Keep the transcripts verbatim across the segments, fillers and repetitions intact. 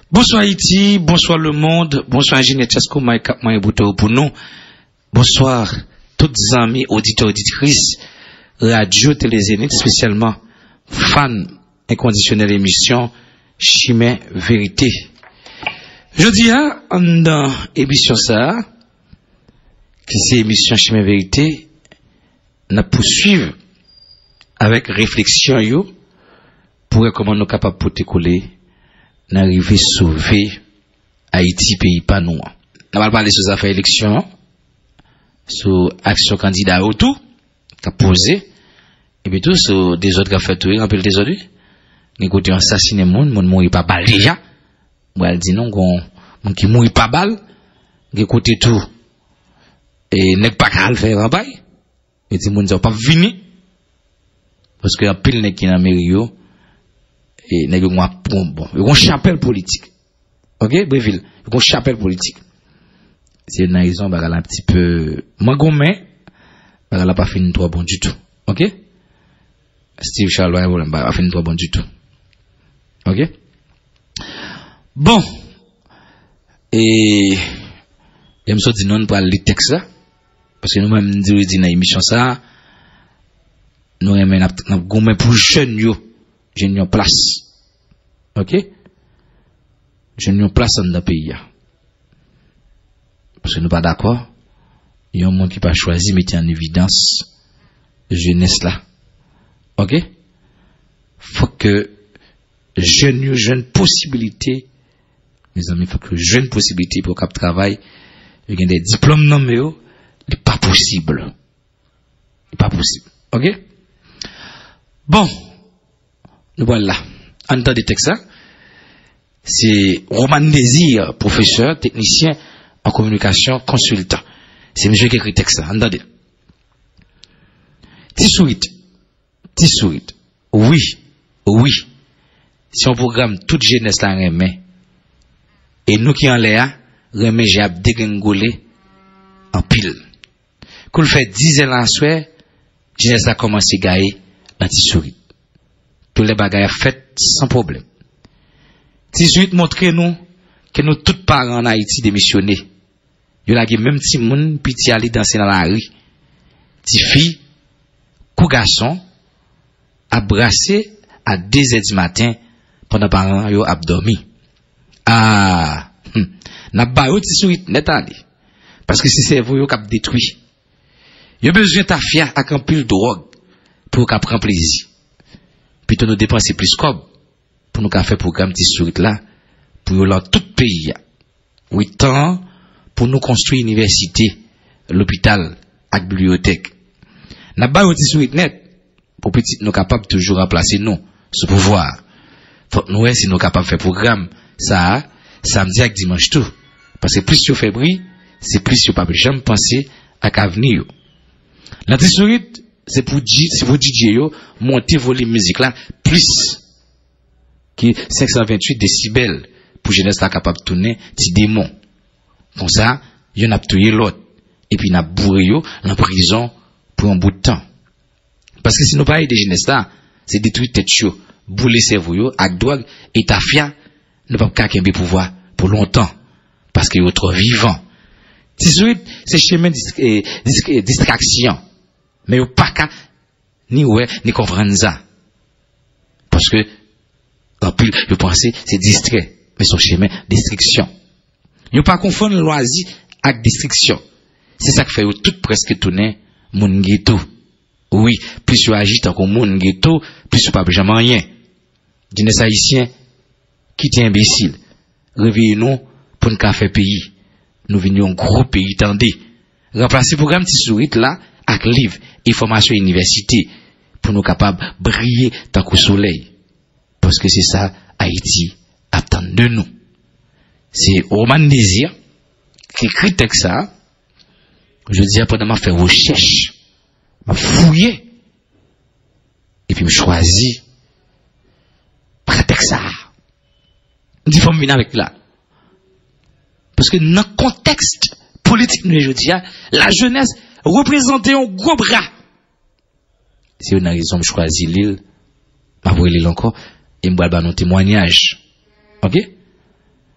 Bonsoir Haïti, bonsoir le monde, bonsoir ingénieur Chasco, Maïkap, Maïbouto pour nous. Bonsoir toutes les amis, auditeurs, auditrices, radio, télézénite, spécialement fans inconditionnels émission Chimè Vérité. Je dis à, dans émission ça, que c'est émission Chimè Vérité, nous poursuivre avec réflexion yo, pour comment nous capables de coller, n'arriver à sauver Haïti, pays pas nous. On va parler sur les affaires élections, sur action candidat ou tout, qu'a posé, et puis tout sur des autres qui fait tout, rappelle des autres. Ni côté assassiner monde, monde mourir pas balle déjà. Moi elle dit non qu'on monde qui mourir pas balle, ni côté tout. Et n'est pas qu'à le faire travail. Et dit monde pas venir parce que y a pile nèg qui dans mairie yo et nèg yo bon bon, ils ont chapelle politique. OK, Breville, ils ont chapelle politique. C'est une raison bagal un petit peu mangomé, bagal pas fini trop bon du tout. OK? Steve Charlois pas fini trop bon du tout. OK? Bon. Et je me suis dit non pour le texte là parce que nous même nous dit dans l'émission ça nous aimons n'a gommé pour jeunes yo, jeunes yo place. OK? Jeunes yo place dans le pays. Parce que nous pas d'accord. Il y a un monde qui pas choisi mettre en évidence jeunesse là. OK? Faut que jeunes jeunes possibilités, mes amis, faut que jeunes possibilités pour cap travail, il y a des diplômes non mais c'est pas possible. C'est pas possible. OK? Bon. Nous voilà. En temps de texte c'est Roman Désir, professeur, technicien en communication, consultant. C'est monsieur qui écrit texte là. Entendez. Tissourit. Tissourit. Oui. Oui. Si on programme toute jeunesse là remet, et nous qui en l'air, remet j'ai dégringolé en pile. Qu'on fait dix ans en soir, jeunesse a commencé à gagner dans Tissourit. Tous les bagages faits sans problème. Tissourit montre nous que nous tous parents en Haïti démissionnés. Yo la gen même ti moun piti aller danser dans la rue. Ti fille, kou garçon, a brassé à deux heures du matin pendant parents yo ap dormi. Ah, hmm. N'a ba yo Tissourit net ali. Parce que si c'est vous yo k'ap détruit. Yo besoin ta fia ak un pile drogue pour k'ap prendre plaisir. Puis nous dépenser plus cob pour nous faire programme Tissourit là pour yo dans tout pays. huit ans pour nous construire une université, l'hôpital, la bibliothèque. N'a pas eu Tissourit net pour petit nous capables toujours remplacer nous ce pouvoir. Faut nous si nous capables faire programme ça samedi et dimanche tout parce que plus tu fais bruit, c'est plus tu pas jamais penser à l'avenir. La Tissourit c'est pour c'est pour D J yo monter volume musique là plus qui cinq cent vingt-huit décibels pour jeunesse là capable tourner petit démon. Comme ça, yon a tué l'autre. Et puis, n'a bourré yo, en prison, pour un bout de temps. Parce que si nous parlons de jeunesse là, c'est détruire tête yo, bouler cerveau yo, ak drogue, et ta fia, ne pas qu'à kembe pouvoir, pour longtemps. Parce que yo trop vivant. Tissourit, c'est chemin de distraction. Mais yo pas qu'à, ni ouais, ni comprendre ça. Parce que, en plus, yo pensez, c'est distrait. Mais son chemin, distraction. Yo pas confondre loisir avec distraction. C'est ça qui fait tout presque tourner mon ghetto. Oui, plus tu agis tant qu'on mon ghetto, plus tu pas jamais rien. Jeunesse haïtien qui t'es imbécile. Réveillez-nous pour nous faire pays. Nous venons un gros pays tendez. Remplacer le programme Tissourit là avec livre et formation université pour nous capables de briller tant qu'au soleil. Parce que c'est ça Haïti attend de nous. C'est Roman Désir qui écrit texte ça. Je dis après m'a fait recherche, m'a fouillé et puis me choisi par texte ça. Dit faut me venir avec là. Parce que dans le contexte politique nous je dis la jeunesse représente un gros bras. C'est une raison me choisir l'île, m'a voir l'île encore et me ba nos témoignages. OK?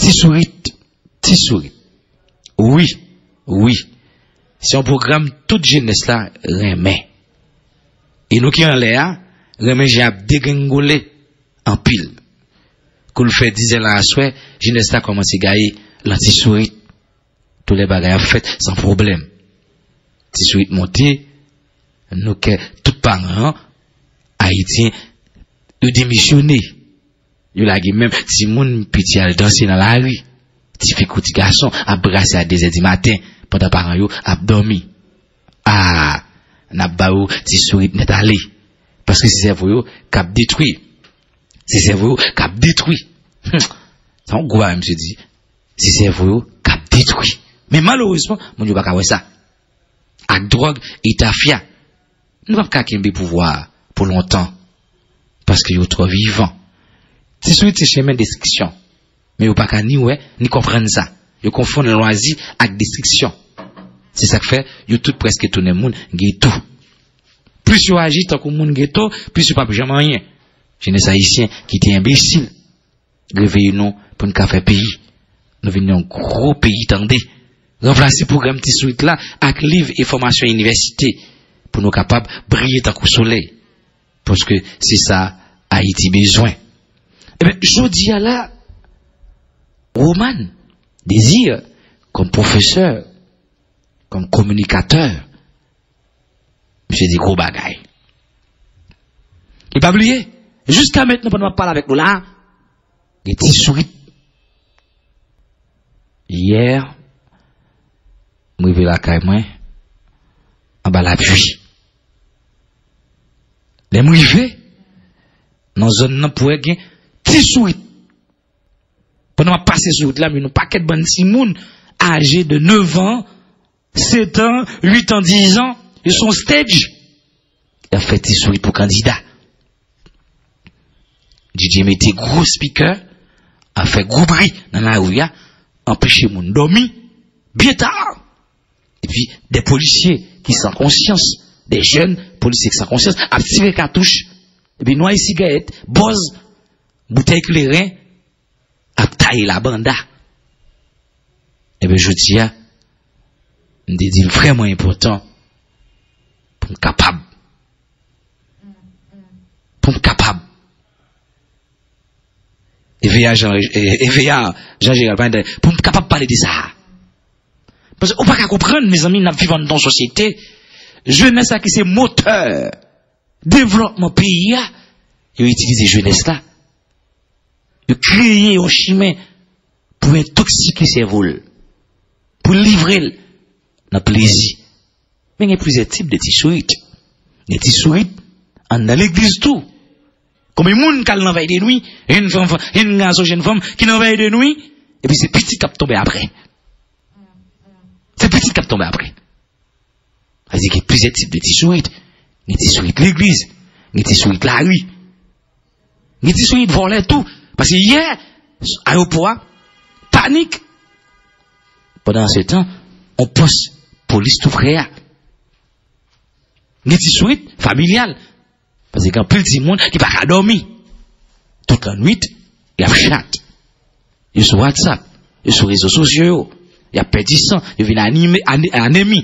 Ti sourit, ti sourit. Oui, oui. C'est un programme toute jeunesse là remet. Et nous qui en l'air, remet j'ai dégringolé en pile. Qu'on le fait dix ans à souhait, jeunesse là commence à gagner l'anti sourit. Tous les bagages fait sans problème. Ti sourit monter, nous que tout parents haïtiens ils démissionné. Ils la même si moun petit al danser dans la rue. Ti fait petit garçon a brasser à deux heures du matin pendant parents yo a dormi. Ah, n'a ba ou ti sourit net aller parce que c'est cerveau yo cap détruit. C'est cerveau yo cap détruit. Ça on gros monsieur dit. C'est cerveau yo cap détruit. Mais malheureusement, mon Dieu pas ka ça. Ak drogue et tafia. Nous pas ka kembe pouvoir pour longtemps parce que yo trop vivant. Si souhait c'est chemin destruction. Mais yo pas ka ni ouais ni comprendre ça. Yo confond le loisir avec destruction. C'est ça que fait yo tout presque tout le monde ghetto. Plus yo agit tant que monde ghetto, plus yo pas jamais rien. Jeunesse haïtien qui était imbécile. Réveillez nous pour nous faire pays. Nous venons un gros pays tendez. Remplacer programme petit souhait là avec livre et formation université pour nous capables briller tant que soleil. Parce que c'est ça Haïti besoin. Eh bien, je dis à la Roman désire comme professeur, comme communicateur, monsieur dit gros bagaille. Il pas oublié. Jusqu'à maintenant, pendant qu'on parle avec nous là, il était souri. Hier, moi, je vais la caille, moi, en bas la pluie. Les mouillés, dans la zone, non, pour gagner, petit souri. Pendant qu'on passe sur route là, mais nous paquet de bonnes simounes, âgés de neuf ans, sept ans, huit ans, dix ans, ils sont stage. Il a fait petit souri pour candidat. D J mettait gros speaker, a fait gros bruit dans la rue, empêché moun dormi, bien tard. Et puis, des policiers qui sont conscience, des jeunes policiers qui sont conscience, a tiré cartouche, et puis noyer cigarette, bose, bouteille éclairée, a taillé la banda. Et bien, je dis, à me dit vraiment important, pour me capable, pour me capable, éveiller Jean-Gérald, pour me capable de parler de ça. Parce qu'on ne peut pas comprendre, mes amis, nous vivons dans une société, jeunesse qui c'est moteur, développement pays, ils utilisent jeunesse là, ils créent un chemin pour intoxiquer ses vols, pour livrer le plaisir. Mais il y a plusieurs types de petits sourites. Des petits sourites, dans l'église tout. Comme les gens qui ont envahi de nuit, une femme, une garçon, une femme qui ont envahi de nuit, et puis c'est petit qui a tombé après. C'est petit qui a tombé après. C'est-à-dire qu'il y a plusieurs types de petits sourites. Des petits sourites de l'église, des petits sourites de la rue, des petits sourites volés tout. Parce que hier, aéroport, panique. Pendant ce temps, on poste police tout frère. Des petits sourites familiales. Parce qu'il y a plein de monde qui n'a pas dormi. Toute la nuit, il y a chat. Il y a sur WhatsApp, il y a sur les réseaux sociaux, il y a pétition, il y a animé, anémie.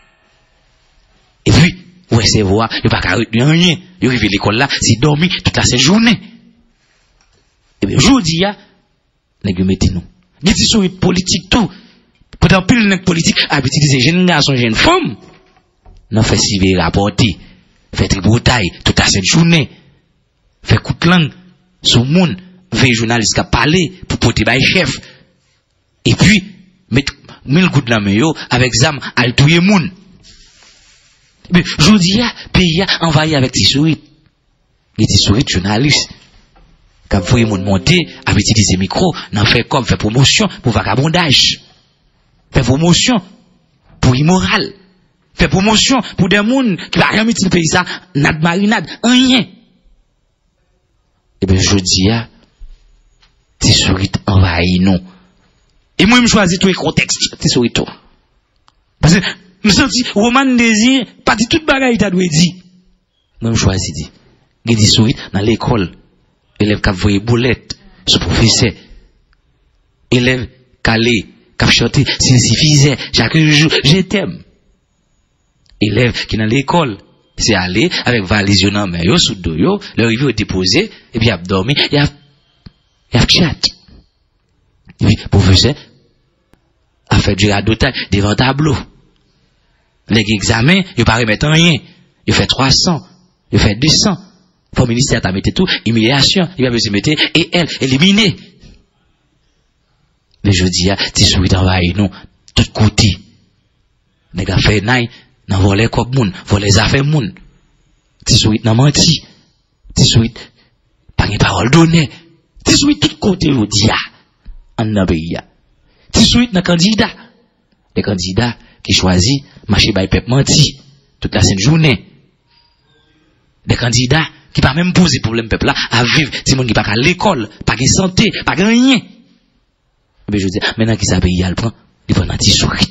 Et puis, ouais, c'est voir, il n'y a pas de rien. Il arrive à l'école là, c'est dormi toute la journée. Et bien, je dis, il y a nous. Des petits sourires politiques, tout. Pendant plus de politique, à utiliser jeunes garçons, jeunes femmes, non, fait si rapporter. Fait tributaille toute la cette journée. Fait coup de langue sur le monde. Fait journaliste qui a parlé pour porter par chef. Et puis, mettre mille coups de la main avec zam à le tuer moun. Mais, je dis, pays a envahi avec des souris. Des souris journalistes. Quand vous voyez moun monter, avec utiliser micro, n'en fait comme, fait promotion pour vagabondage. Fait promotion pour immoral. Fait promotion pour des gens qui va jamais utiliser le pays ça, n'a de marinade, rien. Eh bien, je dis, ah, tes souris envahis, non. Et moi, je choisis tous les contextes, tes souris, tout. Parce que, je me sens, Roman désir, pas dit toute bagaille, t'as dû dire. Moi, je choisis, dit. Il y a des souris dans l'école. Élève qui a voyé boulette, ce professeur. élève calé, qui a chanté, s'il suffisait, chaque jour, je t'aime. Élève qui dans l'école, c'est aller avec valise dans main, yo, sous dos, yo, le rivière est déposé, et puis il a dormi, il a, il a chat. Et puis, professeur, a fait du radotage devant tableau. Les examens, il pas remettre rien. Il fait trois cents, il fait deux cents. Le ministère t'a mis tout, humiliation, il va se mettre, et elle, éliminée. Mais je dis, tu souhaites envahir nous, tout côté. Les gars fait naï, n'en voler comme moun, voler affaires moun. Tu souhaites n'en menti. Tu souhaites, pas une parole donnée. Tu souhaites tout côté, vous dis, en un pays. Tu souhaites un candidat. Les candidats qui choisissent, marcher by pep menti, toute la sainte journée. Des candidats qui pas même poser problème peuple là, à vivre, si moun qui pas à l'école, pas de santé, pas de rien. Mais je dis, maintenant qui s'appelle il prend, il prend un petit sourire.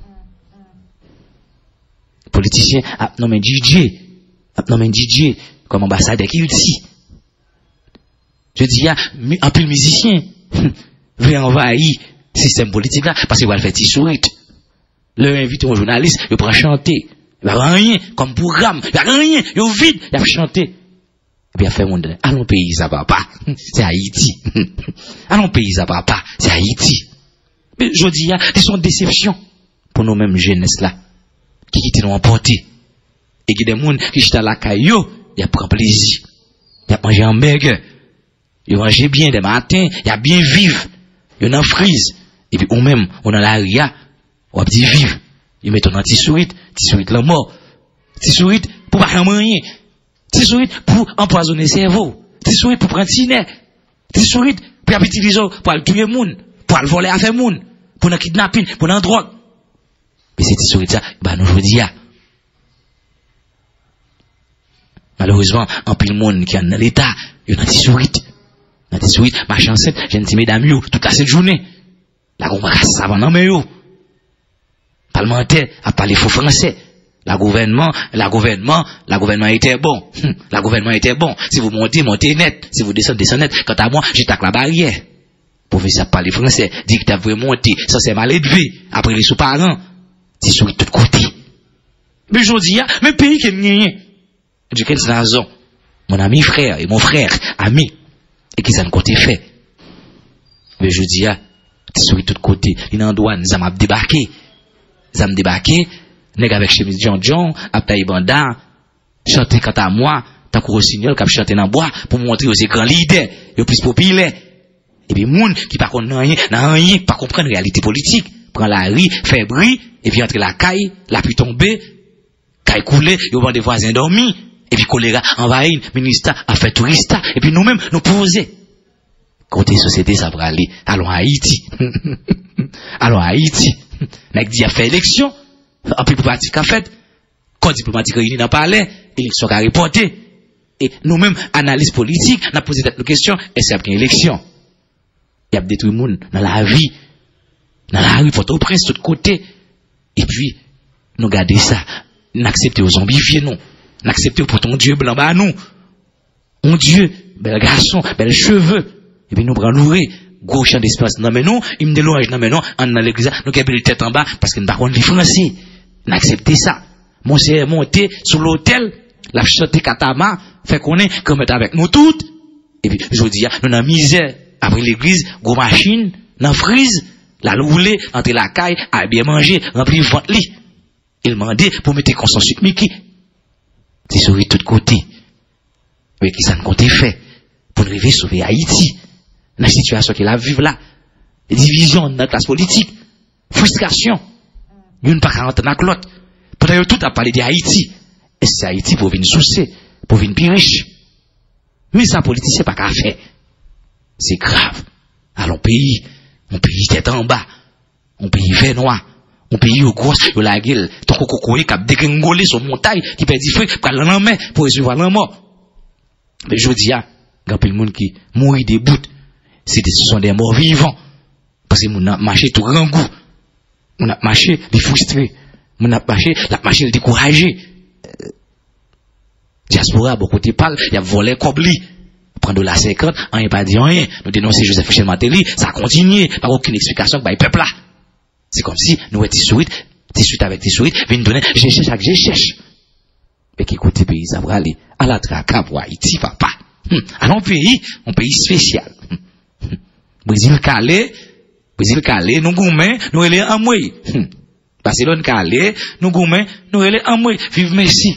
Politicien, a nommé D J, a nommé D J, comme ambassadeur qui dit. Je dis, un peu musicien, veut envahir le système politique là, parce qu'il va le faire petit sourire. Le invite un journaliste, il prend chanter. Il va rien, comme programme, il va rien, il vide, il va chanter. Et puis il a fait mon monde, allons pays, ça va pas. C'est Haïti. Allons pays, ça va pas. C'est Haïti. Mais je dis, ils sont déception pour nous-mêmes jeunesse là, qui quittent nous emporter. Et qui des gens qui sont à la caillou, ils prennent plaisir. Ils mangent un burger. Ils mangent bien des matins, ils bien vivre. Ils en frise. Et puis, ou même, on a la ria, on a dit vivre. Ils mettent un petit sourire, petit sourire la mort. Petit sourire pour pas faire rien. Petit sourire pour empoisonner le cerveau. Petit sourire pour prendre ciné. Petit sourire pour utiliser pour aller tuer les gens, pour aller voler affaires les gens, pour le kidnapping, pour la drogue. Mais c'est petit sourire ça, bah nous je dis ya. Malheureusement, en pile monde qui est dans l'état, il y a un petit sourire. Un petit sourire, ma chancette, j'ai une petite mesdames yo, toute la cette journée. La gomme rasse avant non mais yo. Parlementaire a parlé faux français. La gouvernement, la gouvernement, la gouvernement était bon. Hum, la gouvernement était bon. Si vous montez, montez net. Si vous descendez, descendez net. Quant à moi, j'attaque la barrière. Professeur parler français, dit que t'as voulu monter. Ça c'est mal élevé. Après les sous-parents, c'est sur tout côté. Mais je dis, mais pays qui est rien. Du quel raison? Mon ami frère et mon frère, ami. Et qui ça ne côté fait. Mais je dis, c'est sur tout côté. Il est en douane, ça m'a débarqué. Ça m'a débarqué. Nèg avec chemise John John, a taille banda, chanter quant à moi, tant qu'on rossignol qui chanter dans bois pour montrer aux écrans leader, yo plus populaire. Et puis moun qui pas connaît rien, n'a rien, pas comprendre réalité politique, prend la rue, fait bruit et puis entre la caille, la pluie tomber, caille couler, yo vend des voisins dormis et puis choléra envahit, ministère a fait tourista et puis nous-mêmes nous poser. Côté société ça va aller, allons à Haïti. Allons à Haïti. Nèg dit a fait élection. En plus, diplomatique a fait, corps diplomatique réuni dans le palais, élection a reporté. Et nous-mêmes, analyse politique, nous avons posé cette question, est-ce qu'il y a une élection? Il y a détruit le monde dans la vie, dans la rue, Port-au-Prince, de tout côté. Et puis, nous gardons ça, nous acceptons aux zombifiés, nous. Nous acceptons pour ton Dieu blanc, bah nous. Mon Dieu, bel garçon, bel cheveux. Et puis nous prenons l'ouré. Gros champ d'espace, non mais non, il me déloge, non mais non, en dans l'église, nous avons les têtes en bas, parce que nous n'avons pas les français. Nous acceptons ça. Mon c'est monté sur l'hôtel, la chanté katama, fait qu'on est, comme est avec nous toutes. Et puis, je vous dis, nous avons misère, après l'église, gros machine, dans frise, la roulée, entre la caille, à bien manger, rempli ventre lit. Il m'a dit, pour mettre consensus, Mickey. C'est sauvé de tous côtés. Mais qui ça ne compte fait, pour arriver à sauver Haïti. Dans la situation qu'il a vivre là, division dans la classe politique, frustration, il n'y a pas quarante ans avec l'autre. Pendant que tout a parlé d'Haïti, et c'est Haïti pour venir soucier, pour venir plus riche. Mais ça, politicien, pas qu'à faire. C'est grave. Alors, on pays, on pays tête en bas, on pays vert noir, on pays au gros, au la gueule, ton coco qui a dégringolé sur montagne, qui perd du feu, pour aller en main, pour recevoir la mort. Mais je dis, il y a le monde qui mourit des bouts. Ce sont des morts vivants. Parce que mon a marché tout grand goût. Mon a marché les frustrés. Mon a marché, la marché les découragés. Euh, diaspora, beaucoup de parle, il y a volé Kobli. Prendre la cinquante, on n'est pas dit rien. Nous dénoncer Joseph Michel Martelly, ça continue, par aucune explication que le peuple là. C'est comme si nous étions souris, tissuit avec tissuit, viennent donner, je cherche, je cherche. Mais qui écoute pays, ça va aller à la traque pour Haïti, papa. Hum. Alors, un pays, un pays spécial. Hum. Brésil calé, Brésil calé, nous gourmets, nous allons en mouille. Hum. Barcelone calé, nous gourmets, nous allons en mouille. Vive Messi.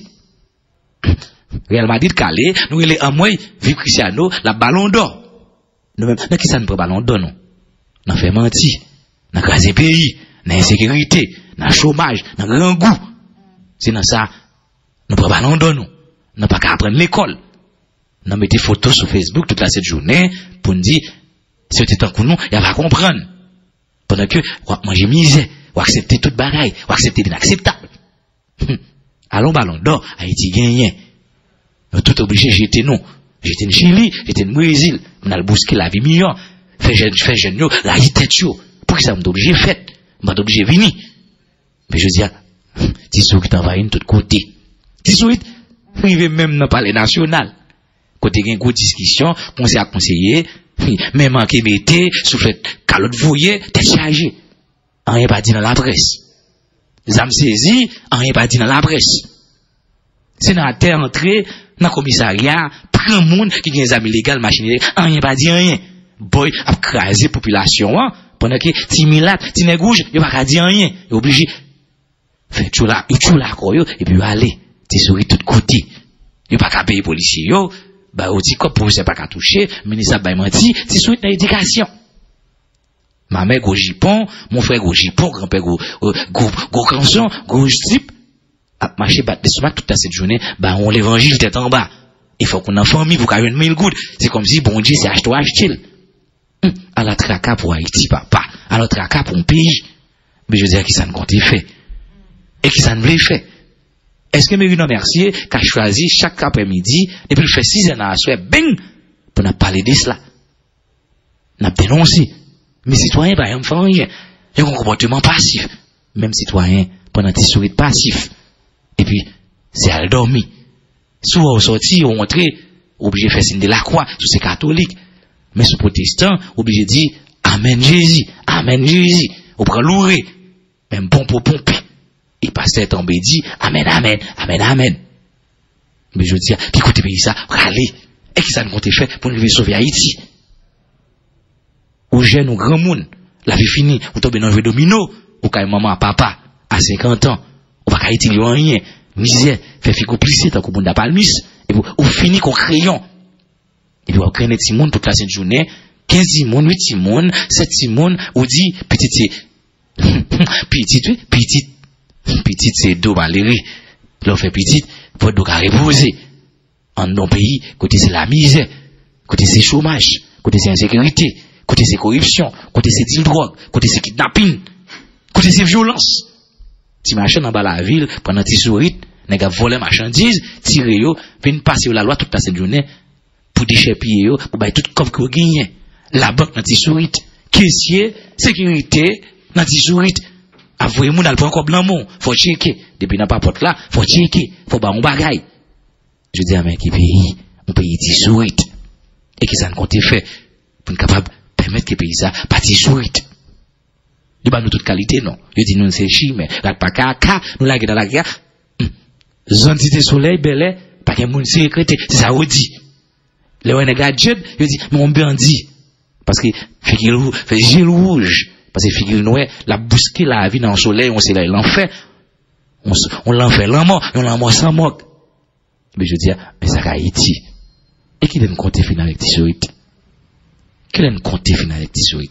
Real Madrid calé, nous allons en mouille. Vive Cristiano, la ballon d'or. Nous même, qui ça nous prend ballon d'or, non? Nous fait mentir. Nous crasé pays, nous insécurité, nous chômage, nous grand goût. C'est dans ça, nous prenons ballon d'or, nous. Nous pas qu'à apprendre l'école. Nous mettons des photos sur Facebook toute la cette journée pour nous dire, si c'était un coup nous, il va comprendre. Pendant que, on va manger misère, on va accepter toute bagaille, on va accepter l'inacceptable. Allons ballon d'or, Haïti gagne. Nous tout obligés, j'étais non. J'étais en Chili, j'étais en Brésil. On a le bousqué la vie million. Fait jeune, fait jeune, yo, la tête yo. Pour que ça m'est obligé fait. M'est obligé venir. Mais je dis, Tissou qui t'envahit de tout côté. Tissou, il même dans le palais national. Côté une grosse discussion, conseil à conseiller, même en qui mettait, soufflet, calotte voyée, tête chargée. Rien pas dit dans la presse. Les âmes saisies, rien pas dit dans la presse. Sénateur entré dans le commissariat, prend monde qui a des amis légaux, machine illégale, rien pas dit rien. Boy, a crasé la population, hein, pendant que Timilat, Tinegouge, il va pas dire rien. Il est obligé. Fait tout là, il tout là, et puis aller. T'es souris tout côté. Il pas qu'à payer policier, yo. Bah, au dit quoi, pour c'est pas qu'à toucher, ministre bah, menti, t'es souris dans l'éducation. Ma mère, gros jipon, mon frère, gros jipon, grand-père, gros, gros, gros canson, gros strip, a marché, battre des somates toute cette journée, bah, on l'évangile tête en bas. Il faut qu'on en famille pour qu'il y ait une mille gouttes. C'est comme si, bon Dieu, c'est acheté, acheté. Hum, à la traka pour Haïti, papa. À la traka pour un pays. Mais je veux dire, qui ça ne compte fait. Et qui ça ne voulait fait. Est-ce que Mérino Mercier, qui a choisi chaque après-midi, et puis il fait six ans à la soirée, bing, pour nous parler de cela. Nous avons dénoncé. Mais citoyens, par exemple, font rien. Il y a un comportement passif. Même citoyen, pendant tes souris passif. Et puis, c'est à le dormir. Soit au sorti, au rentré, obligé de faire signe de la croix, sous ces catholiques. Mais sous protestant, obligé de dire, Amen Jésus, Amen Jésus. On prend l'ouré. Même bon pour pomper. Et pasteur tombé dit, Amen, Amen, Amen, Amen. Mais je dis, qui écoutez pays ça, râlez. Et qui ça nous compte fait pour nous sauver Haïti? Ou jeune ou grand monde, la vie finie, ou tombe dans le jeu domino, ou quand maman à papa, à cinquante ans, ou pas qu'à utiliser rien, misère, fait figo plissé, tant qu'on monde à palmis, et puis, ou fini qu'on crayon. Et puis, on crée des petits monde toute la cette journée, quinze monde, huit monde, sept monde, ou dit, petit, petit, petit, petit, petit, c'est dos Valérie. L'on fait petit, votre dos à reposer. En nos pays, côté c'est la misère, côté c'est chômage, côté c'est insécurité, côté c'est corruption, côté c'est deal drogue, côté c'est kidnapping, côté c'est violence. Si machin en bas la ville, pendant tes souris, n'est qu'à voler marchandises, tirer yo, viennent passer la loi toute la cette journée, pour déchepiller yo, pour bailler tout comme que vous gagnez. La banque dans tes souris, caissier, sécurité, dans tes souris. Avouez moun al prend comme blanc faut checker. Depuis n'a pas porte là, faut checker, faut ba on bagaille. Je dis à mes qui pays, on pays ti sourit. Et qui ça ne compte fait pour nous capable permettre que pays ça pas ti sourit. Il ba nous toute qualité non. Je dis nous c'est chi mais la pas ka ka, nous la dans la guerre. Zone cité soleil belé, pas que moun sécurité, c'est ça on dit. Les on gadget, je dis mon bandit parce que fait qu'il fait gel rouge. Parce que figure noire, la bousquer la vie dans le soleil, on sait là, l'enfer. On, on l'enfer, l'amour, on l'amour sans moque. Mais je dis, mais ça Haïti. Et qui donne compter final avec Tissuit? Qui donne compter final avec Tissuit?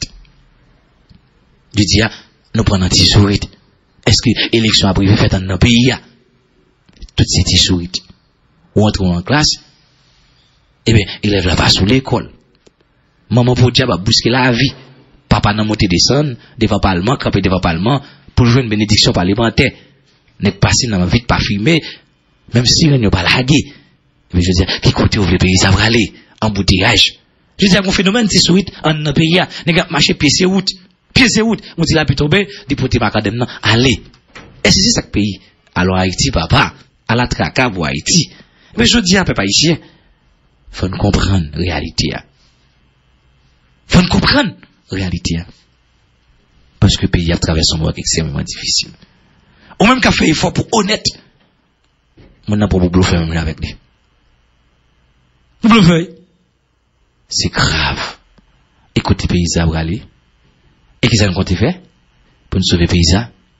Je dis, nous prenons Tissuit. Est-ce que l'élection a privé faite dans nos pays? Tout ces Tissuit. Ou entre en classe, eh bien, élève la pas sous l'école. Maman pour dire, bah, bousquer la vie. Papa n'a monté descendre, devant parlement, camper devant parlement, pour jouer une bénédiction parlementaire. N'est pas passé dans ma vie de pas filmer, même si on n'a pas lagué. Mais je veux dire, qui côté ouvre le pays, ça va aller, embouteillage. Je veux dire, mon phénomène, c'est suite, en un pays, n'est pas marché pied c'est route, pied c'est route, on dit là, puis tomber, déporter ma cadenne, non, allez. Est-ce que c'est ça que pays? Alors Haïti, papa, à la traka pour Haïti. Mais je dis à papa haïtien, faut nous comprendre la réalité. Faut nous comprendre la réalité. Parce que le pays a traversé un moment extrêmement difficile. Ou même qu'à fait effort pour honnête. Moi, n'a pas pour bluffer même avec lui. Bluffer. C'est grave. Écoutez, pays à aller. Et qu'est-ce qu'on compte faire? Pour nous sauver le pays.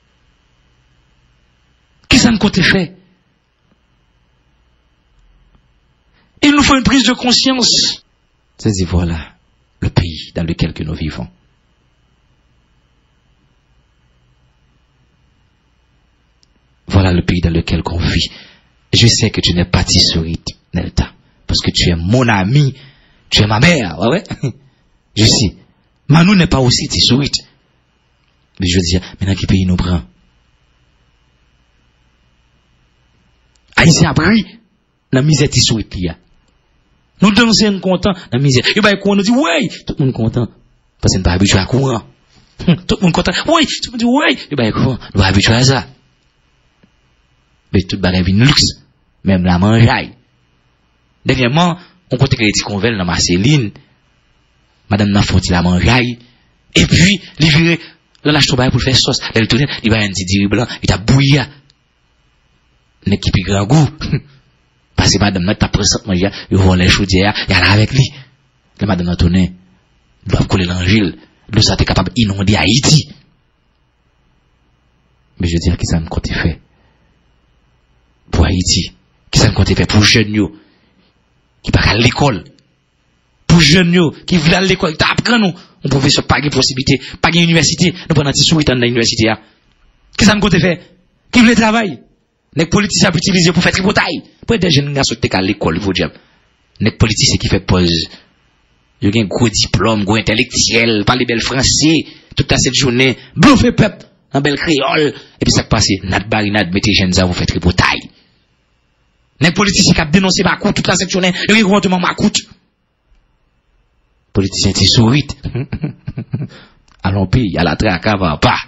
Qu'est-ce qu'on compte faire? Il nous faut une prise de conscience. C'est-à-dire, voilà le pays dans lequel que nous vivons. Voilà le pays dans lequel on vit. Je sais que tu n'es pas tissurite, Nelta. Parce que tu es mon ami. Tu es ma mère. Ouais, ouais. Je sais. Manou n'est pas aussi tissurite. Mais je veux dire, maintenant quel pays nous prend? Haïtien a pris la misère tissurite qu'il y a. Nous dansons contents, la misère. Et bien, on nous dit, ouais, tout le monde content. Parce qu'on n'est pas habitué à courant. Tout le monde content. Ouais, tout le monde dit, ouais. Et bien, on n'est pas habitué à ça. Mais tout le monde vient luxe. Même la mangeaille. Dernièrement, on compte que les petits convels dans Marceline. Madame n'a fonti la mangeaille. Et puis, les virés, là, lâche ton bail pour faire sauce. Là, le tourne, il va y avoir un petit diri blanc, il t'a bouilli. N'est qui grand goût. Parce que madame n'a pas présente manger, il voit les chaudières, il y a là avec lui. La madame n'a tourné, il doit coller l'angile, de ça t'es capable d'inonder Haïti. Mais je veux dire, qu'est-ce que ça me compte fait pour Haïti? Qu'est-ce que ça me compte fait pour jeunes yo, qui part à l'école? Pour jeunes yo, qui veulent aller à l'école, qui apprennent nous, on professeur pas de possibilité, pas de université, nous prenons un petit souhait dans l'université. Qu'est-ce que ça me compte fait? Qui veut travailler? Les politiciens peuvent utiliser pour faire tripotaille. Pour des jeunes garçons qui sont à l'école, vous dire. Les politiciens qui font pause. Ils ont un gros diplôme, gros intellectuel, parlent bel français, toute cette journée, bluffé peuple, un bel créole, et puis ça qui passe, nat barinade, mettez jeunes à vous faire tripotaille. Les politiciens qui ont dénoncé ma coûte, toute cette journée, ils ont gouvernement ma coûte. Politiciens qui sourient. Allons pays, à la traque, va pas.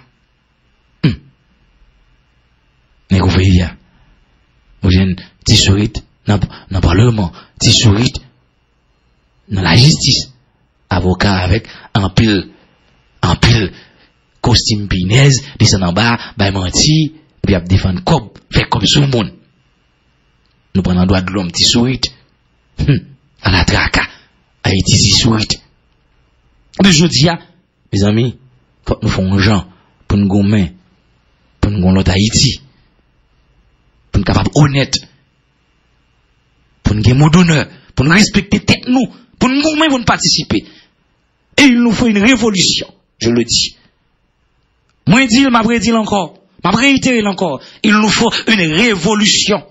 Mais vous voyez, vous avez des sourites dans le Parlement, des sourites dans la justice, avocat avec un pile, un pile costume pinaise, descend en bas, bah menti, puis à défendre comme, fait comme tout le monde. Nous prenons droit de l'homme, des sourites, à la traque, Haïti, des sourites. Mais je dis, mes amis, faut que nous fassions un genre pour nous gommer, pour nous gommer Haïti. Pour nous capables honnête, pour nous gagner d'honneur, pour nous respecter tête nous, pour nous même pour nous participer. Et il nous faut une révolution, je le dis. Moi, je dis, m'a prédit encore, m'a réitéré encore, il nous faut une révolution.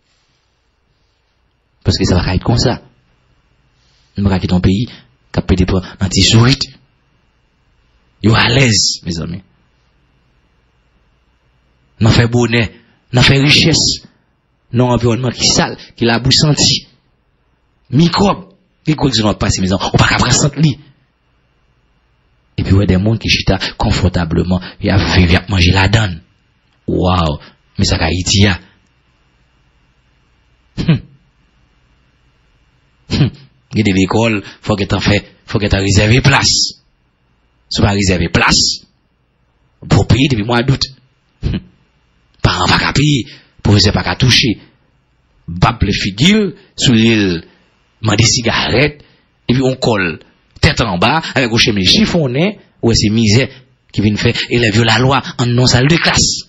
Parce que ça va être comme ça. Nous va quitter ton pays, qui a pété pour anti-sourite. Yo à l'aise, mes amis. Nous fait bonnet. N'a fait richesse, non environnement qui sale, qui l'a bouche senti. Microbe, qui quoi que nous passe maison, on pas qu'à prendre lit. Et puis, il y a des gens qui chita confortablement, et a fait manger la donne. Waouh, mais ça Haïti a. Hum. Hum. Il y a de l'école, faut que t'en fait, faut que t'en réservé place. Si pas réservé place, pour payer depuis mois d'août. Hum. Parents pas qu'à payer, professeur pas qu'à toucher, bab les figues, sous l'île, m'a des cigarettes, et puis on colle, tête en bas, avec un chemin chiffonné, ou c'est misère, qui vient faire, élève la loi en non-salle de classe.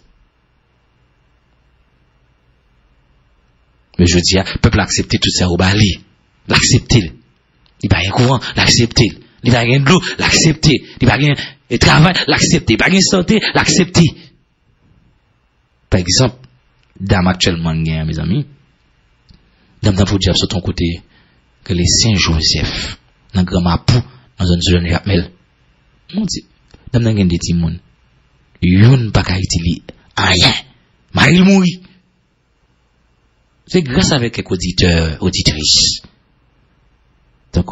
Mais je dis, le peuple a accepté tout ça au bali, l'accepter. Il va y avoir courant, l'accepter. Il va y avoir de l'eau, l'accepter. Il va y avoir un travail, l'accepter. Il va y avoir une santé, l'accepter. Par exemple, dame actuellement, mes amis, dame dans votre diable sur ton côté, que les Saint-Joseph, dans Grand Mapou, dans une zone de Rapmel, mon Dieu, dame dans des timons, yon pas qu'à utiliser rien, mais il mourit. C'est grâce avec quelques auditeurs, auditrices. Donc,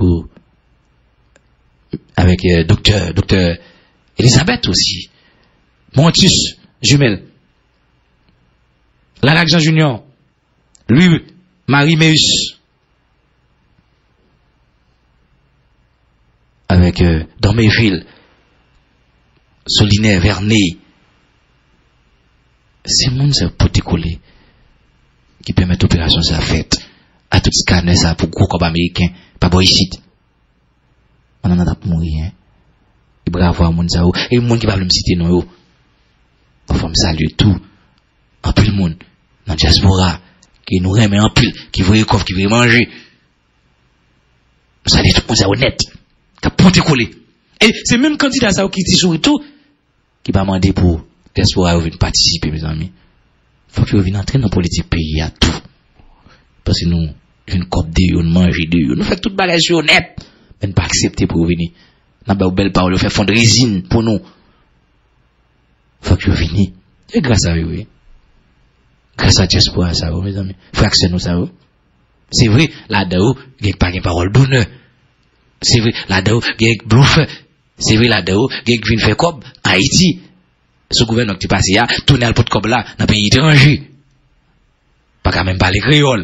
avec euh, docteur, docteur Elisabeth aussi, Montus, jumelle, Larac Jean Junior, lui, Marie Meus, avec euh, Dorméville, Solinet, Vernet. C'est monde ça pour décoller qui permet l'opération ça faite à tout scanner ça pour gros comme américain pas bon ici. On en a pas mourir hein. Et bravo à monde ça et monde qui va me citer non yo. Enfin me salue tout. En plus le monde dans diaspora qui nous remet en pile qui veut coffre qui veut manger. Ça dit tout monde ça honnête qui pour décoller. Et c'est même candidat ça qui dit sur tout qui va demander pour diaspora venir participer mes amis. Faut que vous venez entrer dans la politique pays à tout. Parce que nous une cop de yo, nous manger de yo, nous fait toute bagage honnête, mais pas accepter pour venir. N'a pas belle parole, fait fond de résine pour nous. Faut que vous venez. Et grâce à eux, oui. Grâce à diaspora ça mes amis. Fraction nous ça. C'est vrai, là-dedans, il n'y a pas de parole d'honneur. C'est vrai, là-dedans, il y a bluff. C'est vrai, là-dedans, il y a qui fait comme Haïti. Ce gouvernement qui passe là, tourner le pot de comme là, dans le pays étranger. Pas quand même parler créole.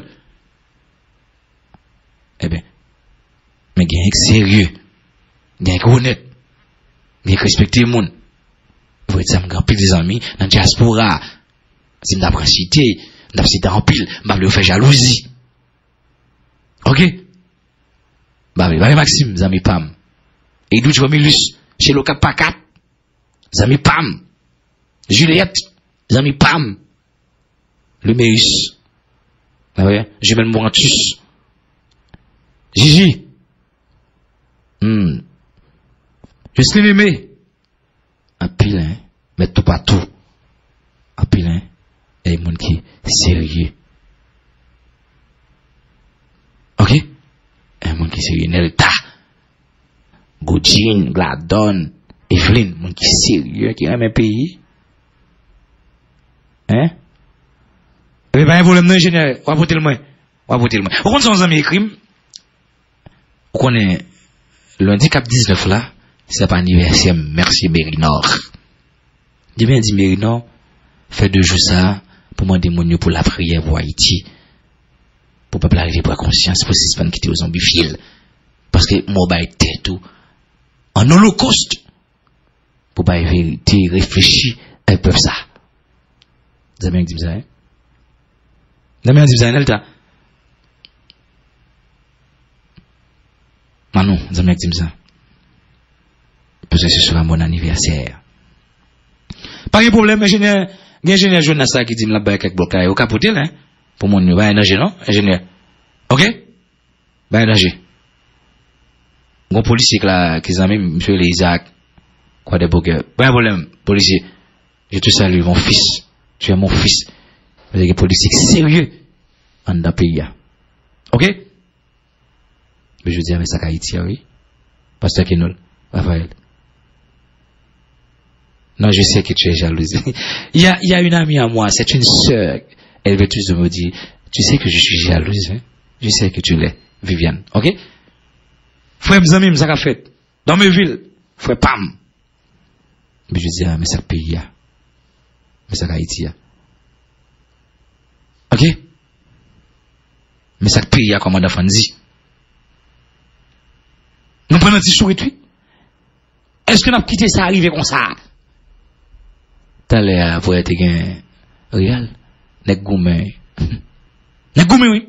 Eh bien, mais il y a un sérieux, il y a un honnête, il y a un respecter le monde. Vous êtes un grand pile des amis, dans la diaspora. Si vous avez cité, vous avez cité en pile, vous avez fait jalousie. Ok? Bah oui, bah Maxime, Zami Pam. Et d'où tu vas Milus, chez le Cap Pacat, Zami Pam. Juliette, Zami Pam. Le Méus. Ah ouais, Jumel Morantus. Gigi. Hmm. Je suis aimé. Un pile, hein. Mais tout partout. Un pile, hein. Et il y a monde qui est sérieux. Ok? Et il y a monde qui est sérieux. Nelta. Godin, Gladon, Evelyn, monde qui est sérieux, qui aime un pays. Hein? Eh bien, vous l'avez ingénieur, on va voter le moins. On va voter le moins. Au compte sans amis crime, on connaît, lundi cap dix-neuf là, c'est pas anniversaire, merci Mérinor. J'ai bien dit Mérinor, fait deux jours ça, pour moi démonier pour la prière pour Haïti, pour peuple arriver pour la conscience, pour ces fans qui étaient aux zombiphiles. Parce que moi, bah, était tout, en holocauste, pour pas vérité, réfléchir, elles peuvent ça. Vous avez bien dit ça, hein? Vous avez bien dit ça, Nelta? Manon, vous avez bien dit ça. Parce que ce sera mon anniversaire. Pas de problème, ingénieur, ingénieur Jonas qui dit, là-bas, avec blocaille, au capotel, hein? Pour mon, bah, un ingénieur, non? Ingénieur. Ok? Bah, un ingénieur. Bon policier, là, qui s'appelle monsieur Isaac, quoi de bogueur. Pas de problème, policier. Je te salue, mon fils. Tu es mon fils. Vous êtes politique sérieux en dans pays. Ok? Mais je dis à mes sacs Haïti, oui. Pasteur Kenol, Raphaël. Non, je sais que tu es jalouse. il, y a, il y a une amie à moi, c'est une sœur. Elle veut tous me dire, tu sais que je suis jalouse, hein? Je sais que tu l'es, Viviane. Ok? Frère, mes amis, ça a fait. Dans mes villes, frère, pam. Mais je dis à mes sacs pays, mais ça Haïti. Ok? Mais ça pays à commande Fanzi. Nous prenons un petit souris tout. Est-ce que nous avons quitté ça arrivé comme ça? T'as l'air pour être un réel. N'est goumé. N'est goumé, oui.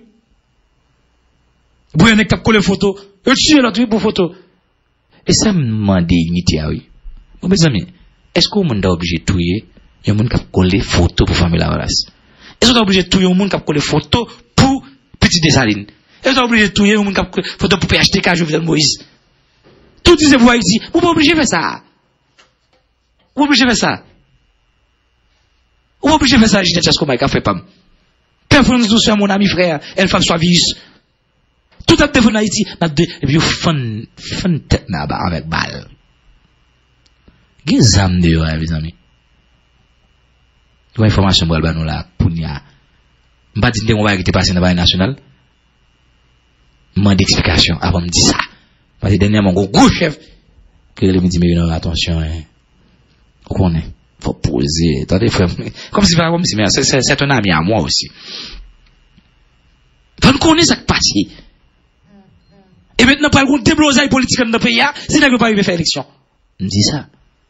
Vous avez collé photo. Je suis là pour photo. Et ça me demande dignité, oui. Mes amis, est-ce que vous êtes obligé de tuer? Il y a des gens qui ont collé photos pour famille la race. Est-ce que vous êtes obligé de tuer des gens qui ont collé photos pour Petit Desaline? Est-ce que vous êtes obligé de tuer des gens qui ont collé photos pour P H T K, Jovenel Moïse? Tout disait vous ici. Vous n'êtes pas obligé de faire ça. Vous n'êtes obligé de faire ça. Vous n'êtes obligé de faire ça, Ginette Chasko Maïka fait pas. Personne douce mon ami frère, elle fait soit virus. Tout à fait en Haïti, et puis vous faites une tête avec balle. Quelle zam de vous, mes amis? Une information pour nous là, pour nous. Je ne pas dire que on va quitter passer dans la nationale. Je demande d'explication avant de me dire ça. Parce que dernièrement, mon gros chef, qui me dit, mais non, attention, hein. Vous connaissez. Il faut poser. Attendez, frère. Comme si, comme si, mais c'est un ami à moi aussi. Vous connaissez ça qui passe. Et maintenant, pas le déblousage politique dans le pays, c'est là que pas faire élection. On dit ça.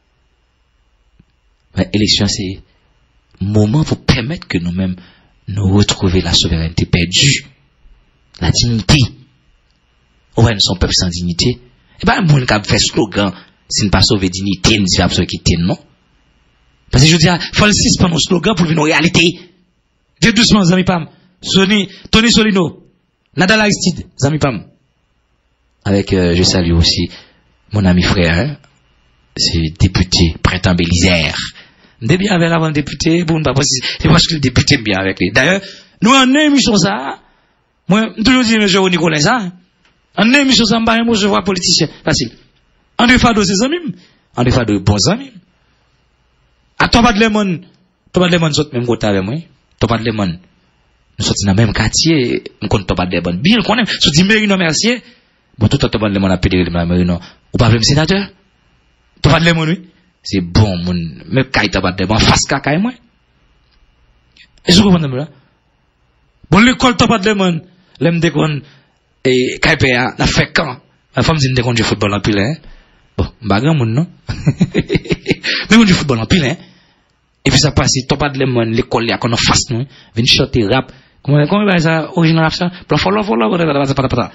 Mais élection, c'est moment pour permettre que nous-mêmes nous retrouvions la souveraineté perdue, la dignité. Ouais, nous sommes peuple sans dignité. Et bien, moun qui fait slogan, si nous pas sauver dignité, nous disons absolument quitter, non? Parce que je dis, il faut le suspendre nos slogans pour venir en réalité. Viens doucement, Zami Pam. Sony, Tony Solino, Nadal Aristide, Zami Pam. Avec, euh, je salue aussi mon ami frère, hein? C'est député, Printemps Bélisère. M'de bien avec avant le député, bon, pas possible. C'est parce que le député bien avec lui. D'ailleurs, nous en émission ça, moi, toujours dire, monsieur Nicolas, ça, en émission ça, m'ba un je vois politicien. Facile. En deux fois de ses amis, en deux fois de bons amis. À toi pas de lemon, toi pas de lemon, saute même côté avec moi. Toi pas de lemon. Nous sommes dans le même quartier, nous comptons pas de lemon. Bien, qu'on aime. Si tu dis, Mérino, merci. Bon, tout le temps, pas de lemon à pédérer, Mérino. Ou pas, même sénateur? Toi pas de lemon, oui? C'est bon, mon, mais quand t'as pas de lemon, face caca, moi. Est-ce que vous comprenez, là? Bon, l'école, t'as pas de lemon. L'aime déconne, et, K P A, la fait quand? La femme dit, déconne du football en pile, hein? Bon, bagan, mon, non? Déconne du football en pile, hein? Et puis ça passe, t'as pas de lemon, l'école, il y a qu'on a face, non? Viens chanter rap. Comment, comment, il ça, original rap, ça? Plan, follow, follow, follow,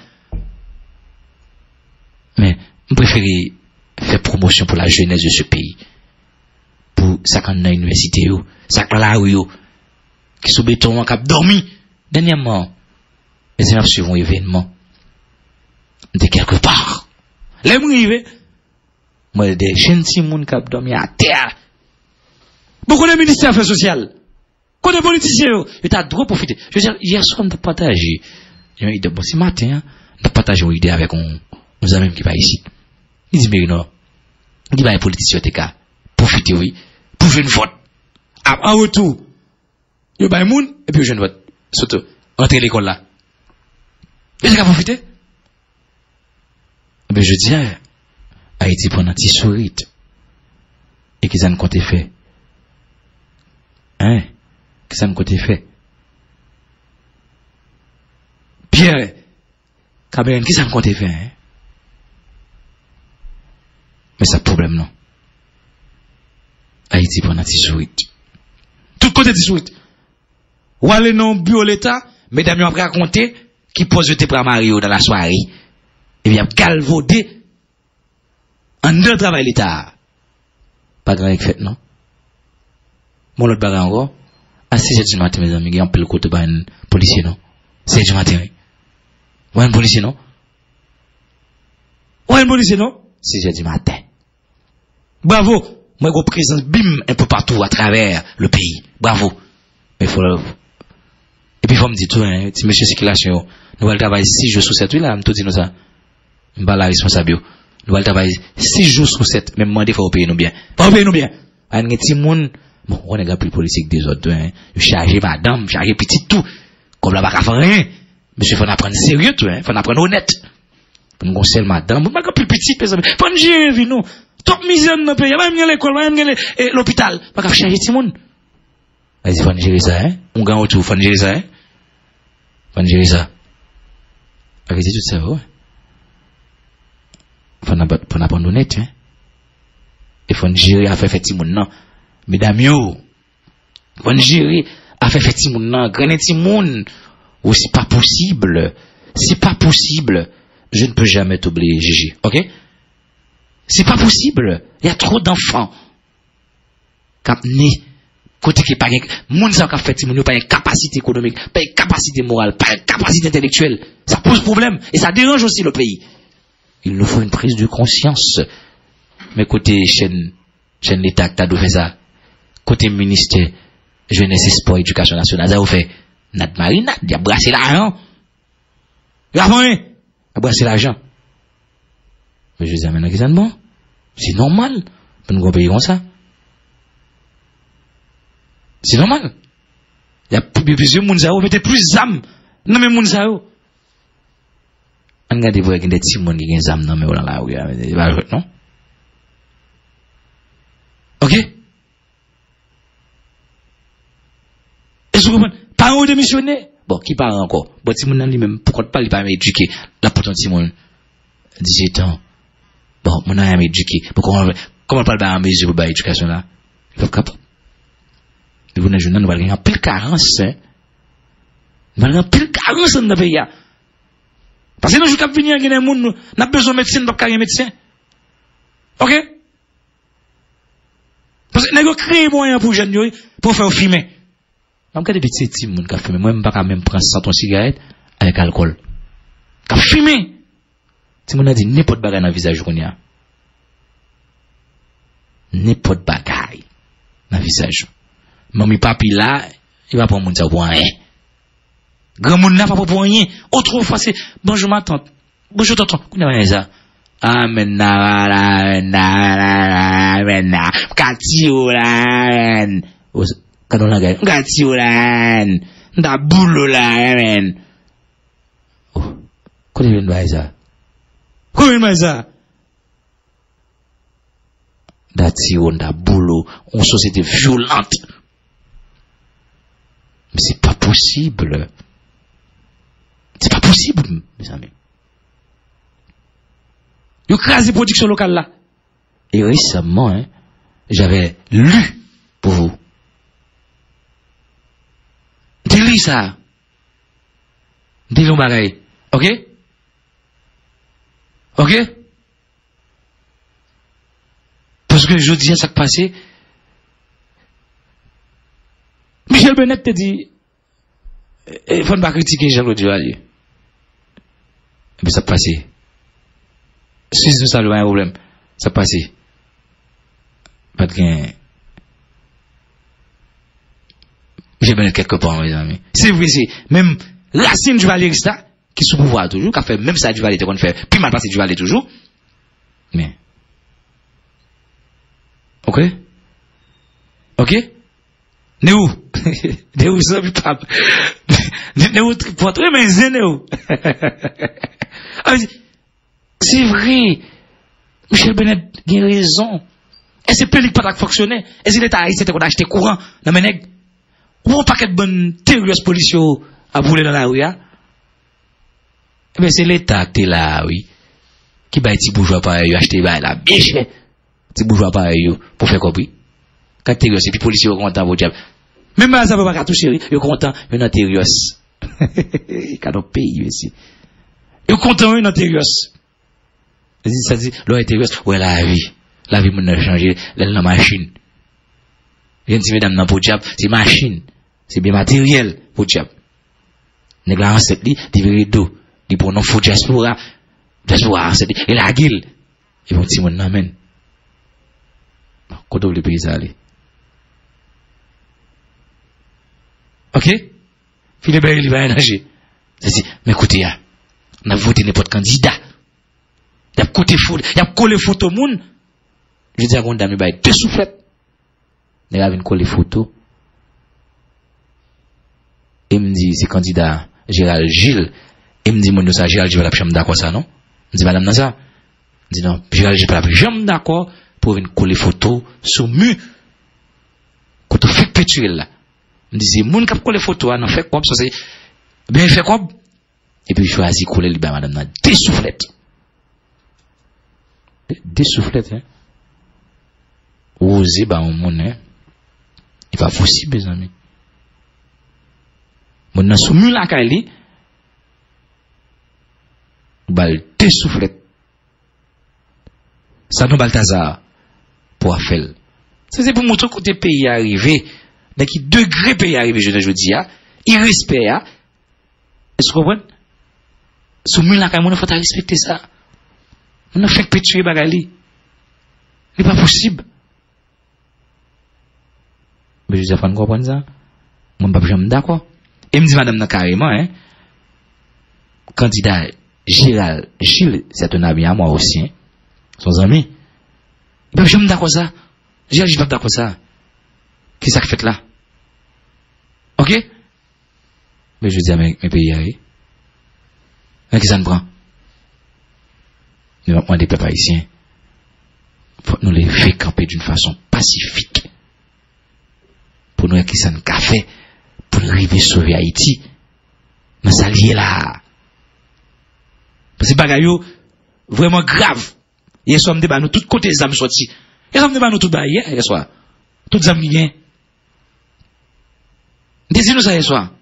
mais, je préfère faire promotion pour la jeunesse de ce pays. Pour ça qu'on a une université, ça qu'on a la rue, qui sous béton, qui a dormi. Dernièrement, les élèves suivent un événement de quelque part. Les gens arrivent, moi, des jeunes Simon qui a dormi à terre. Beaucoup de ministères affaires sociales, beaucoup de politiciens, ils ont trop profité. Je veux dire, hier soir, on a partagé, j'ai une idée, bon, ce matin, on a partagé une idée avec un, nos amis qui va ici. Il dit, mais non, il dit, bah, les politiciens, t'es qu'à profiter, oui, pour jouer une vote. En retour, il y a bah, un monde, et puis je ne vote. Surtout, entrer l'école là. Et c'est qu'à profiter. Eh bien, je dis, Haïti prend un petit sourire. Et qu'ils ont compté fait. Hein? Qu'ils ont compté fait. Pierre, Cameroun, qu'ils ont compté fait, hein? Mais c'est un problème, non? Haïti prend un petit sourire. Tout côté du sourire. Ou aller non bureau l'État, mesdames, ils ont raconté qui pose jeter pour Mario dans la soirée. Et bien, calvaudé en deux travail l'État. Pas grand fait, non? Mon autre bagarre encore, à six heures du matin, mes amis, il y a un peu le côté d'un policier, non? six heures du matin, oui. Ou un policier, non? Ou un policier, non? six heures du matin. Bravo! Moi, je présence bim un peu partout à travers le pays. Bravo! Mais faut et puis, il faut me dire tout, hein, si monsieur circulation, nous allons travailler six jours sur sept, oui, là, tout dit nous ça. Je pas la responsable. Nous allons travailler six jours sur sept, même moi, des fois, au pays nous bien. Pas au pays nous bien. Un petit monde, bon, on est un plus politique des autres, hein. Charger madame, charger petit tout. Comme là, pas faire rien. Monsieur, faut apprendre sérieux, tout, hein. Faut apprendre honnête. Pour nous conseiller madame, pas plus petit, faut nous gérer, vie, nous. Top misère dans le pays, même l'école, même l'hôpital. Pas qu'à charger tout le monde. Vas-y, faut gérer ça, hein. On gagne autour, faut gérer ça, hein. Faut gérer ça. Arrêtez tout ça, ouais. Faut n'apprendre honnête, hein. Et faut gérer à faire fait ti moun nan. Mesdames yo. Faut gérer à faire fait ti moun nan. Grand ti moun. Ou c'est pas possible. C'est pas possible. Je ne peux jamais t'oublier, Gigi. Ok? C'est pas possible. Il y a trop d'enfants. Quand né. Côté qui pas moun ça qu'a fait ti moun yo pas une capacité économique, pas une capacité morale, pas une capacité intellectuelle. Ça pose problème et ça dérange aussi le pays. Il nous faut une prise de conscience. Mais côté chaîne chaîne l'État t'as dû faire ça. Côté ministère jeunesse et sport éducation nationale ça vous fait Nad Marina, il a brassé l'argent. Il a rien. Il a brassé l'argent. Mais je dis maintenant que c'est bon. C'est normal pour nous payer comme ça. C'est normal. Il y a plusieurs moun sao, mettez plus d'âme. Non mais moun sao. On regarde vous avec des petits moun qui ont des âmes non mais voilà là, non? OK? Est-ce que vous comprenez? Parents démissionné. Bon, qui parle encore? Bon, petit moun nan lui-même, pourquoi pas il pas éduquer la pourtant petit moun. dix-sept ans. Bon, mon ami éduqué. Pourquoi on, comment on parle d'un mesure pour l'éducation là? Il faut capable. Vous n'avez pas, nous allons avoir pile carence, hein. Nous allons avoir pile carence dans le pays. Parce que nous, je vais venir, il y a des gens, nous avons besoin de médecine, pas de médecin. Ok? Parce que nous avons créé moyen pour les jeunes, pour faire fumer. Je regarde des petits petits gens qui fument. Moi, je ne peux pas même prendre cent cigarette avec alcool. Qui fumer. Si on a dit n'importe quoi dans le visage, qu'on y a. N'importe bagaille dans le visage. Mami papi là, il va prendre mon ça pour rien. Grand monde là, pas pour rien. Autrefois, c'est, bonjour ma tante. Bonjour tonton. Comment est ça? Amen, na, na, na, na, na, kati ou la, quand on la gagne, kati ou la, da boulot la, amen. Oh, comment il vient de ça? Comment il vient de ça? Da tiro, da boulot, une société violente. Mais c'est pas possible. C'est pas possible, mes amis. Vous crasez la production locale là. Et récemment, hein, j'avais lu pour vous. Dis-lui ça. Dis-lui pareil. Ok? Ok? Parce que je dis à ça qui passé. Michel Bennett te dit, il ne faut pas critiquer Jean-Claude Duvalier. Mais ça passe. Si nous savons un problème, ça passe. Pas de gain. Michel Bennett quelque part, mes amis. C'est vrai, c'est même Racine Duvalier qui sous pouvoir toujours, qui a fait même ça Duvalier, qu'on fait, puis mal passé Duvalier toujours. Mais. Ok? Ok? Ne où? Ne où ça, papa? Ne où, pour toi, mais c'est ne où? C'est vrai. Michel Bennett a raison. Et c'est plus pas fonctionner. Et si l'État haïtien qu'on a acheté courant, dans mes nègres, ou un paquet de bonnes terrorios policiaux à bouler dans la rue, hein? Eh bien, c'est l'État qui est là, oui. Qui va être bourgeois pareil, acheter, bah, là, bien cher. Petit bourgeois pareil, pour faire quoi, oui? Quand terrorios, et puis policiers, au content, vos diables. Même ça ne va pas toucher, ils sont contents, ils sont terrorios. Ils sont pays, ici. Ils sont contents, ils sont terrorios. Ça dit, l'eau est terrorieuse, ouais, la vie. La vie, mon a changé, la machine. Je dis, mesdames, non, pour diable, c'est machine. C'est bien matériel, pour diable. Nèg la ancêtre li, di vere do, di pour non fou diaspora, diaspora ancêtre li, et la guille. Et bon, ti mon amen. Kodo le pays ça aller. Ok? Philippe il va énerger. C'est mais écoutez, on a voté n'importe candidat. Il y a côté foot, il y a collé photo moun. Je dis à mon dame, il va deux soufflettes. Il a venu coller photo. Il me dit, c'est candidat Gérald Gilles. Il me dit, mon ça, Gérald Gilles va la chambre d'accord ça, non? Je dis, madame, non, ça. Je dis, non, Gérald Gilles va la chambre d'accord pour venir coller photo sur le mur. Quand on fait pétuer là. Je dis, c'est moun qui a collé photo, non, fait quoi, ça c'est, bien, fait quoi? Et puis, je choisis coller le ben, madame, des soufflettes. Des soufflettes, hein. Osez, bah, on mon, hein. Il va possible, mes amis. Mon nan sou mou la kali, bal te soufflet. Ça nous Balthazar pour faire. Ça c'est pour montrer que côté pays arrivé, dans qui degré pays arrivé, je ne dis pas, il respecte. Est-ce que vous comprenez? Sou mou la kali, mon faut respecter ça. On a fait que tuer bagali. C'est pas possible. Mais je dis, faut comprendre ça. Moi, je ne suis pas d'accord. Et me dit, madame, non, carrément, hein. Candidat Gérald Gilles, c'est un ami à moi aussi, hein. Son ami. Et puis, je me d'accord ça. Gérald Gilles, je me d'accord ça. Qu'est-ce que ça fait là? Ok? Mais je dis à mes, mes pays, hein. Qu'est-ce que ça nous prend? Nous avons des peuples haïtiens. Faut nous les faire camper d'une façon pacifique. Pour nous, qui ça nous fait pour arriver sauver Haïti. Dans sa lié là. Parce que bagayo, vraiment grave. Hier soir, nous nous tous côtés des âmes sortis. Hier soir, nous nous tous hier, hier soir. Toutes âmes qui viennent. Dis-nous ça hier soir.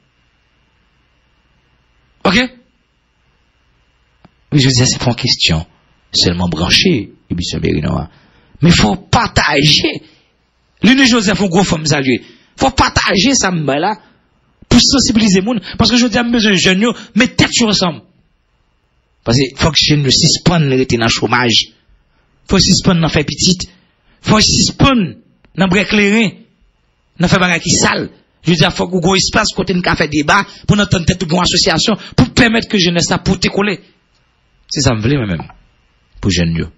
Ok? Oui, je veux dire, c'est pas une question seulement branchée, émission Berinois. Mais il faut partager. L'une Joseph, un gros femme saluer. Il faut partager ça, là, pour sensibiliser les gens. Parce que je dis à mes jeunes, mais tête sur ensemble. Parce qu'il faut que je ne suspende le rester dans le chômage. Il faut suspendre dans faire petite. Il faut suspendre dans le éclairé. Dans faire bagage qui sale. Je veux dire, il faut que vous espace côté de faire débat pour notre tête de association pour permettre que jeunesse ça pour décoller. C'est ça me voulait moi-même. Pour jeunes.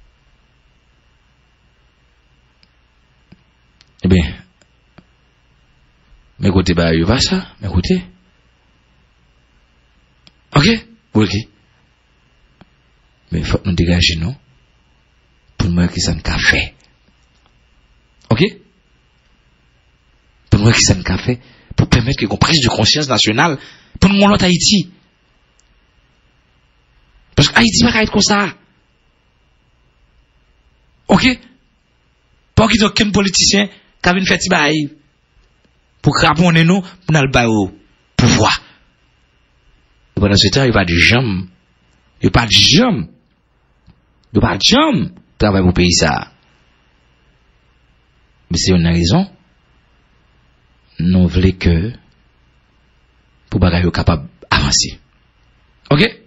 Eh bien, mais écoutez, bah, il va ça, mais écoutez. Ok? Ok. Mais il faut que nous dégager, non? Pour nous, qui s'en café. Ok? Pour nous, qui s'en café. Pour permettre qu'il y ait une prise de conscience nationale. Pour nous, l'autre Haïti. Parce que Haïti va pas être comme ça. Ok? Pas qu'il y ait aucun politicien qui a une fête pour craponner nous, pour nous le au pouvoir. Et pendant ce temps, il va de jambes. Il va de jambes. Il va de jambes. Travail pour payer ça. Mais si on a raison, nous voulons que pour bagaille capable d'avancer. Ok?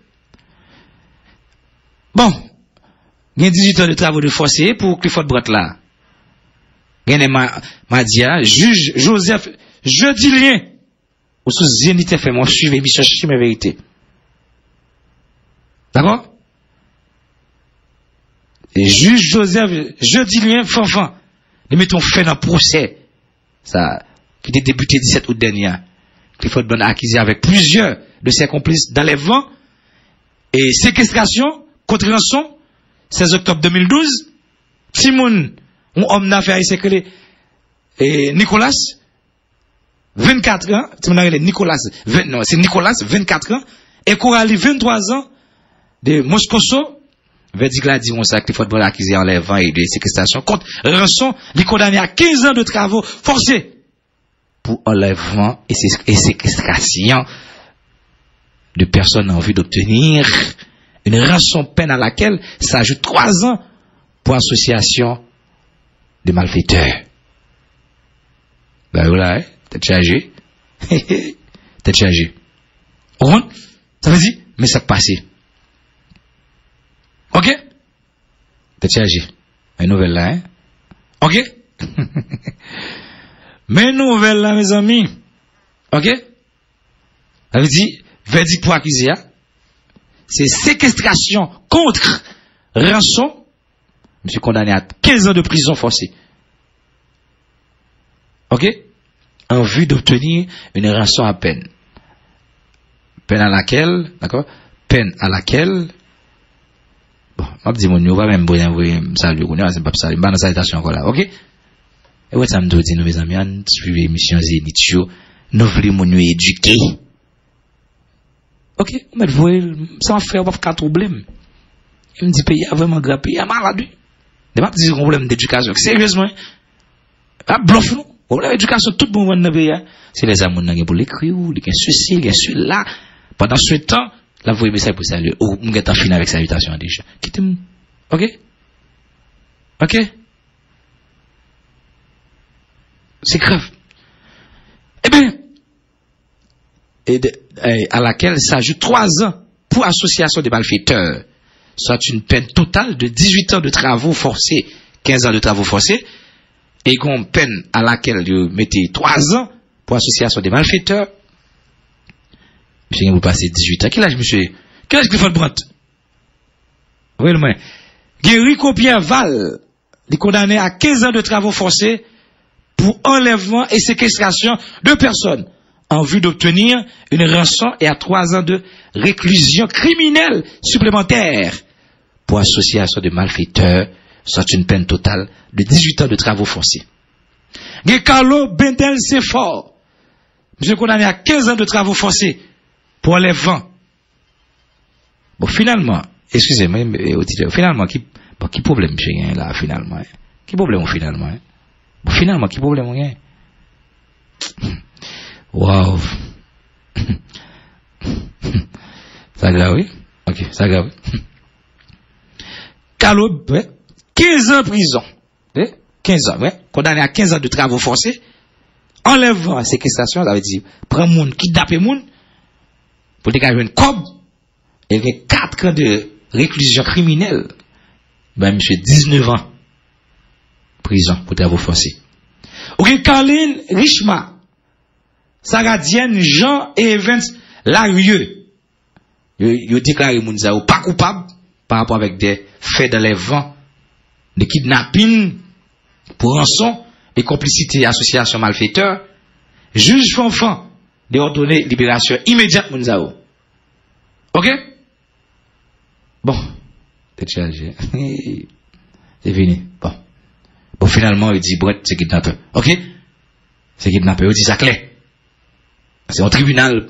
Bon. Il y a dix-huit heures de travaux de forcé pour Clifford Brett là. Il y a m'a dit, juge Joseph, je dis rien. Ou sous Zénith F M, on suit l'émission, je suis ma vérité. D'accord? Et juge Joseph, je dis rien, fanfan. Nous mettons fait dans le procès. Ça, qui était débuté le dix-sept août dernier. Clifford Brett a accusé avec plusieurs de ses complices d'enlèvement et séquestration contre rançon, seize octobre deux mille douze. Timoun, un homme d'affaires, il s'est créé, et Nicolas, vingt-quatre ans, Nicolas, vingt, non, c'est Nicolas, vingt-quatre ans, et Coralie, vingt-trois ans, de Moscoso, verdict là, dit, on sait qu'il faut être accusé enlèvement et de séquestration contre rançon, il est condamné à quinze ans de travaux forcés pour enlèvement et séquestration de personnes en vue d'obtenir une rançon peine à laquelle s'ajoute trois ans pour association de malfaiteurs. Ben voilà, hein, t'es chargé. T'es chargé. On ça veut dire, mais ça passe. Ok? T'es chargé. Une nouvelle là, hein? Ok? Mais nouvelle là, mes amis. Ok? Ça veut dire, verdict pour accuser, c'est séquestration contre rançon. Monsieur condamné à quinze ans de prison forcée. Ok? En vue d'obtenir une rançon à peine. Peine à laquelle, d'accord? Peine à laquelle, bon, je dis mon, on va même envoyer un salut, c'est pas salut, pas de salutation encore là, ok? Et ouais, ça me dit, nous, mes amis, on suit l'émission Zénith, nous voulons nous éduquer. Ok? Mais vous voyez, sans faire, on va faire problème. Il me dit, pays a vraiment grave, pays a malade. Il n'y a pas de problème d'éducation. Sérieusement, ah, bluff, non? Problème d'éducation, tout le monde dans le pays, c'est les amours qui pour l'écrire, les qui ceci, les qui là. Pendant ce temps, là, vous voyez, message pour saluer. Ou, vous êtes en fin avec salutation déjà. Quittez-moi. Ok? Ok? C'est grave. Eh bien, et de, et à laquelle s'ajoute trois ans pour association des malfaiteurs, soit une peine totale de dix-huit ans de travaux forcés, quinze ans de travaux forcés, et qu'on peine à laquelle vous mettez trois ans pour association des malfaiteurs. Monsieur, vous passez dix-huit ans. Quel âge, monsieur? Quel âge Clifford Brett? Oui, le moins. Rico Pierre Val, il est condamné à quinze ans de travaux forcés pour enlèvement et séquestration de personnes en vue d'obtenir une rançon et à trois ans de réclusion criminelle supplémentaire pour association de malfaiteurs, soit une peine totale de dix-huit ans de travaux forcés. Carlo Bendel Sefort, monsieur condamné à quinze ans de travaux forcés pour enlèvement. Bon, finalement, excusez-moi, auditeur, finalement, qui, bon, qui problème, monsieur, là, finalement? Qui problème, finalement? Bon, finalement, qui problème, hein? Waouh! Ça grave, oui? Ok, ça grave. Carlo, ouais, quinze ans de prison. Ouais, quinze ans, ouais, condamné à quinze ans de travaux forcés. Enlèvement, séquestration, ça veut dire, prend moun, kidnapper moun, pour dégager une cob, et il y a quatre ans de réclusion criminelle. Ben, monsieur, dix-neuf ans, prison pour travaux forcés. Ok, Caroline Richma, Saradienne, Jean et Evans Larieux, ils ont déclaré Mounzao pas coupable par rapport avec des faits d'enlèvement, de kidnapping, pour rançon et complicité et association malfaiteur. Juge Fanfan de ordonner libération immédiate Mounzao. Ok? Bon, t'es chargé. C'est fini. Bon. Bon, finalement, il dit, Brett, c'est kidnappeur. Ok? C'est kidnappeur. Il dit ça clair. C'est un tribunal.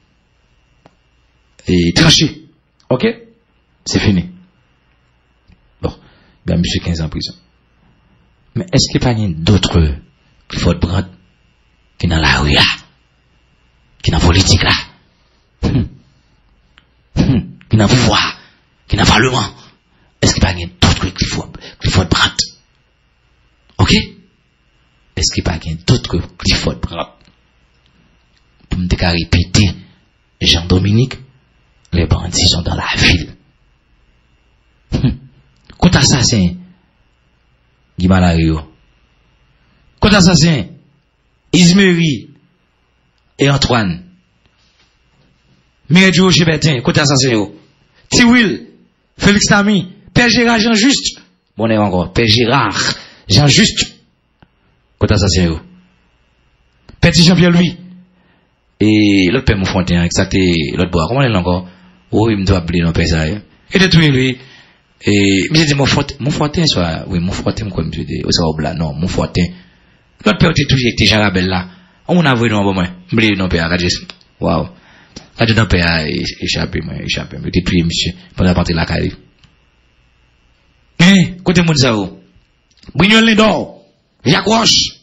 Et tranché. Ok? C'est fini. Bon. Ben, monsieur quinze ans en prison. Mais est-ce qu'il n'y a pas d'autres qui font Brett, qui dans la rue là, qui dans la politique là, hum. Hum. qui dans le pouvoir, qui dans le parlement? Est-ce qu'il n'y a pas d'autres qui font Brett? Ok? Est-ce qu'il n'y a pas d'autres qui font Brett? Pour me déclarer répéter, Jean-Dominique, les bandits sont dans la ville. Hum. Quand assassin, Guy Malario. Quand assassin, Ismeri et Antoine. Miredio Chebertin, quand assassin, Tiwil, Félix Tami, Père Gérard Jean Juste. Bon, on est encore, Père Gérard Jean Juste, quand assassin, Petit Jean-Pierre Louis. Et l'autre Père Montfontaine, exacté, l'autre bois, comment est-ce encore? Oh, il me doit appeler, non, Père ça. Et de tout, lui. Et, mais j'ai dit, mon fortin, mon fortin, soit, oui, mon fortin, quoi, monsieur, au soit au blanc, non, mon fortin. L'autre père était toujours, était Jarabel là. On a vu, non, bon, moi, m'blé, non, père, regardez, waouh. Regardez, non, père, échappé, moi, échappé, me dépouillé, monsieur, pendant la partie de la caille. Hein, côté moun sa ou. Brignol Lindor, Jacques Roche,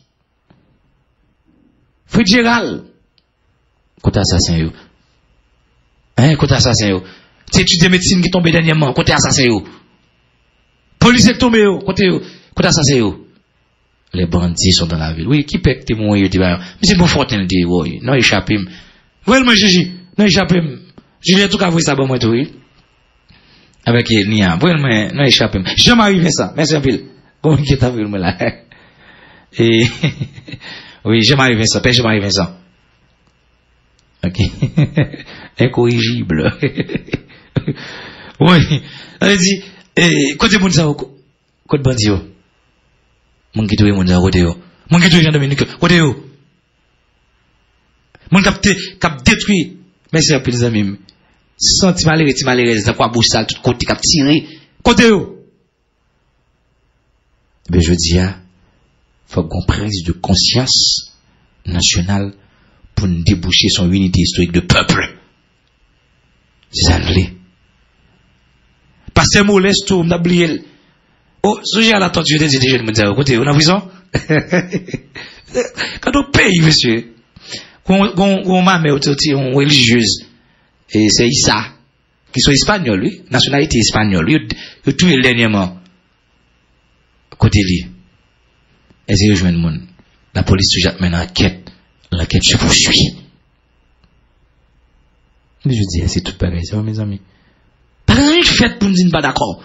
Fritz Gérald, côté assassin, yo. Hein, côté assassin, yo. C'est étude de médecine qui tombe dernièrement, côté assassin, yo. Police est tombé, côté, côté assassin, yo. Les bandits sont dans la ville. Oui, qui peut être témoin, yo, dit, mais c'est bon fortin, dit, oui, non, échappé. Voyez, moi, Gigi, non, échappé. Julien, tout cas, vous savez, moi, tout, oui. Avec Nia, voyez, moi, non, échappé. Jamais arrivé ça, merci un peu. Comment qui est arrivé, moi, là? Et, oui, jamais arrivé ça, pas jamais arrivé ça. Ok. Incorrigible. Oui. Elle dit, eh, côté moun sa, côté bandi yo. Moun ki touye moun sa, côté yo. Moun ki touye Jean-Dominique, côté yo. Moun kap te, kap détruit. Merci à les amis. Senti malheureux, ti malheureux, ça quoi bouche sale, tout côté kap tiré. Côté yo. Ben, je dis, ah, faut qu'on prise de conscience nationale pour nous déboucher son unité historique de peuple. C'est ça, l'est. Pasteur Moleste, tout, on a oublié. Oh, ce j'ai à la tente, je dis, je me dis, écoutez, on a prison? Quand on paye, monsieur, quand on m'a mis une religieuse, et c'est Issa, qui soit espagnol, lui, nationalité espagnole, lui, il tout le dernièrement, côté lui, et c'est rejoint le monde. La police toujours mène enquête, l'enquête se poursuit. Je dis, c'est tout pareil, c'est mes amis. Pas rien fait pour nous dire pas d'accord.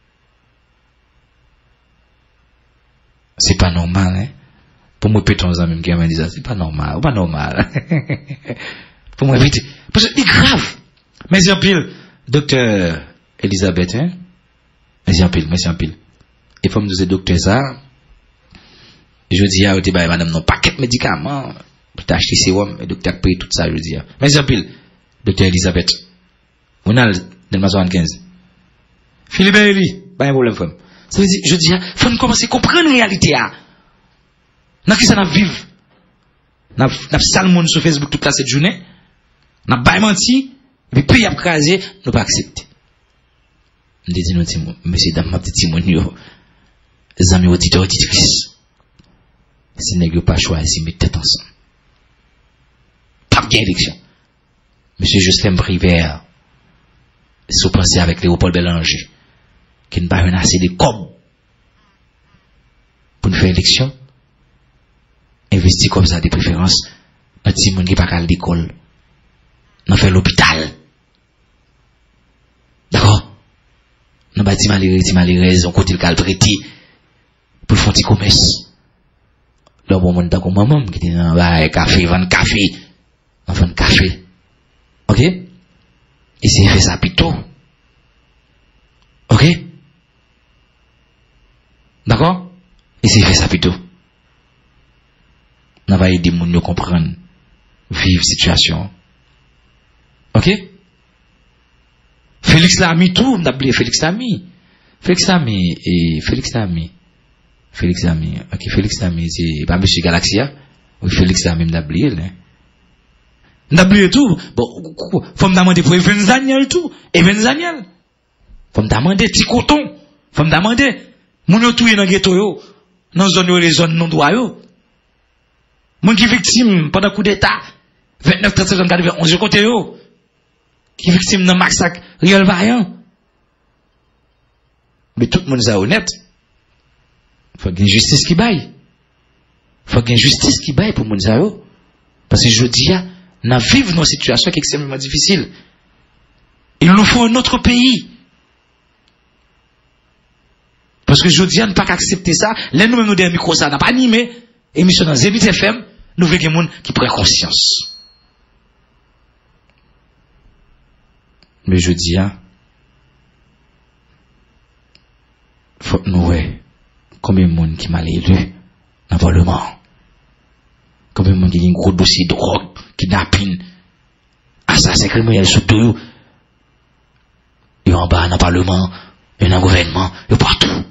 C'est pas normal, hein. Pour moi, pétons les amis qui m'ont dit ça, c'est pas normal, pas normal. Pour moi, vite. Parce que c'est grave. Mais en pile, docteur Elisabeth, hein. Mais en pile, mais en pile. Et faut me dire, docteur, ça. Je dis, ah, bah, madame, non, paquet de médicaments. Pour t'acheter sérum, le docteur paye tout ça, je dis. Mais en pile, docteur Elisabeth. On a dans le soixante-quinze. Philippe Eli, pas un problème, femme. Ça veut dire, je dis, faut nous commencer à comprendre la réalité, là. N'a qui ça n'a vivre. N'a, n'a salmon sur Facebook toute la cette journée. N'a pas menti. Et puis, pays à craser, nous pas accepter. me dit nous Timon, monsieur dame ma petite Timon yo. Les amis auditeurs auditrices. Si n'est pas choisi mettre tête ensemble. Pas bien élection. Monsieur Justin Briver, sous pensez avec Léopold Bélanger, qui n'a pas un assez de com pour nous faire élection, investir comme ça de préférence, un petit monde qui n'a pas à l'école, dans fait l'hôpital. D'accord? Nous bâtis malheureux, malheureux, on côté le calpreti, pour faire un petit commerce. Là, bon, mon d'accord, maman, qui dit, non, bah, café, vendre café, on vend café. Ok? Et c'est fait ça plutôt. Ok? D'accord? Et c'est fait ça plutôt. On va aider les gens à comprendre, vivre situation. Ok? Félix Lamy, tout, on a appelé Félix Lamy. Félix Lamy, et Félix Lamy. Félix Lamy. Ok, Félix Lamy, c'est pas Monsieur Galaxia. Oui, Félix Lamy, on a oublié, là. On a oublié tout. Bon, faut me demander pour Evans Daniel tout. Evans Daniel. Faut me demander petit coton. Faut me demander. Moun yo touye dans ghetto yo. Dans zone yo, les zones non droit yo. Moun qui victime pendant coup d'état. vingt-neuf, trente, trente, quarante, onze côté yo. Qui victime dans massacre réel variant. Mais tout le monde est honnête. Faut qu'il y ait une justice qui baille. Faut qu'il y ait une justice qui baille pour moun sa yo. Parce que je dis, nous vivons dans une situation qui est extrêmement difficile. Il nous faut un autre pays. Parce que je dis, nous ne pas accepter ça. Là, nous-mêmes, nous, des micros, ça n'a pas animé. Émission dans Zénith F M, nous voulons que les gens qui prennent conscience. Mais je dis, hein, faut que nous, ouais, combien de monde qui m'a élu dans le Parlement? Combien de monde qui a un gros dossier de drogue, kidnapping, assassin criminel, surtout, et en bas dans le Parlement, et dans le gouvernement, et partout.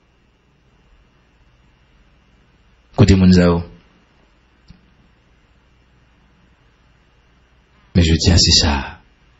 Côté Mounzao. Mais je dis, c'est ça.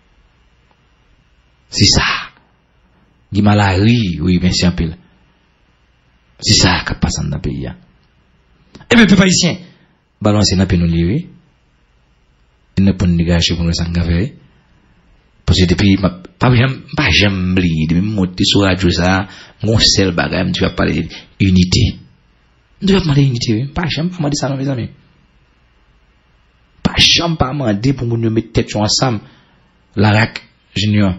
C'est ça. Guimalari, oui, bien sûr, pile. C'est ça qui passe dans le pays. Eh bien, peuple haïtien, balancer dans le pays, nous livrer. Il ne peut pas nous gâcher pour nous s'engager. Parce que depuis, pas j'aime oublier, depuis monter sur la radio, ça, mon seul bagage, tu vas parler d'unité. Tu vas parler d'unité, pas j'aime pas demander ça, mes amis. Pas j'aime pas demander pour nous mettre tête ensemble. La R A C, Junior.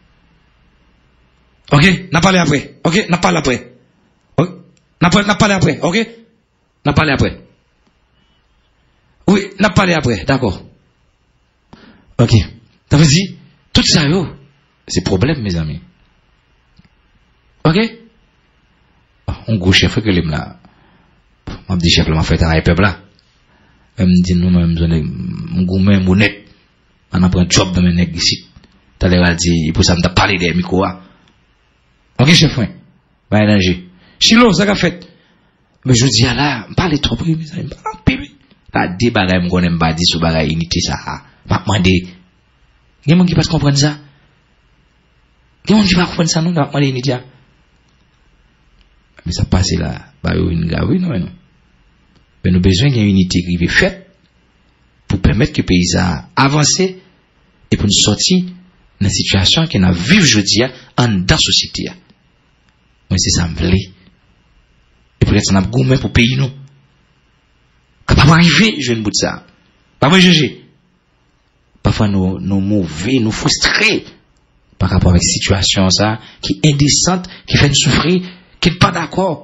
Ok, n'a parlé après. Ok, n'a parlé après. Ok, n'a parlé après. Ok, n'a parlé après. Oui, n'a parlé après. D'accord. Ok. Ça veut dire, tout ça, yo, c'est problème, mes amis. Ok? On gros chef que l'aime là. On dit chef là, m'a fait un peuple là. Elle me dit, nous, même, on gros même honnête. On a pris un job dans mes nègres ici. T'as l'air dit, pour ça, on t'a parlé des micros. Ok, chef, oui. Va élanger. Chilo, ça qu'a fait. Mais je dis, là, parlez trop, mes amis. La débat, je ne connais pas, dit, sous bagaille, unité, ça. M'a demandé. Il y a des gens qui ne peuvent pas comprendre ça. Il y a des gens qui ne peuvent pas comprendre ça, non, m'a demandé unité. Mais ça passe là. Bah, une gars, oui, non, non. Mais nous avons besoin d'une unité qui est faite pour permettre que le pays avance et pour nous sortir de la situation qu'on a vivre aujourd'hui en dans la société. Mais c'est ça, me voulait. Et peut-être qu'on a gourmet pour payer nous. Quand pas arriver, je ne bout de ça. Pas moi juger. Parfois nous, nous mauvais, nous frustrés par rapport avec cette situation ça, qui est indécente, qui fait nous souffrir, qui n'est pas d'accord.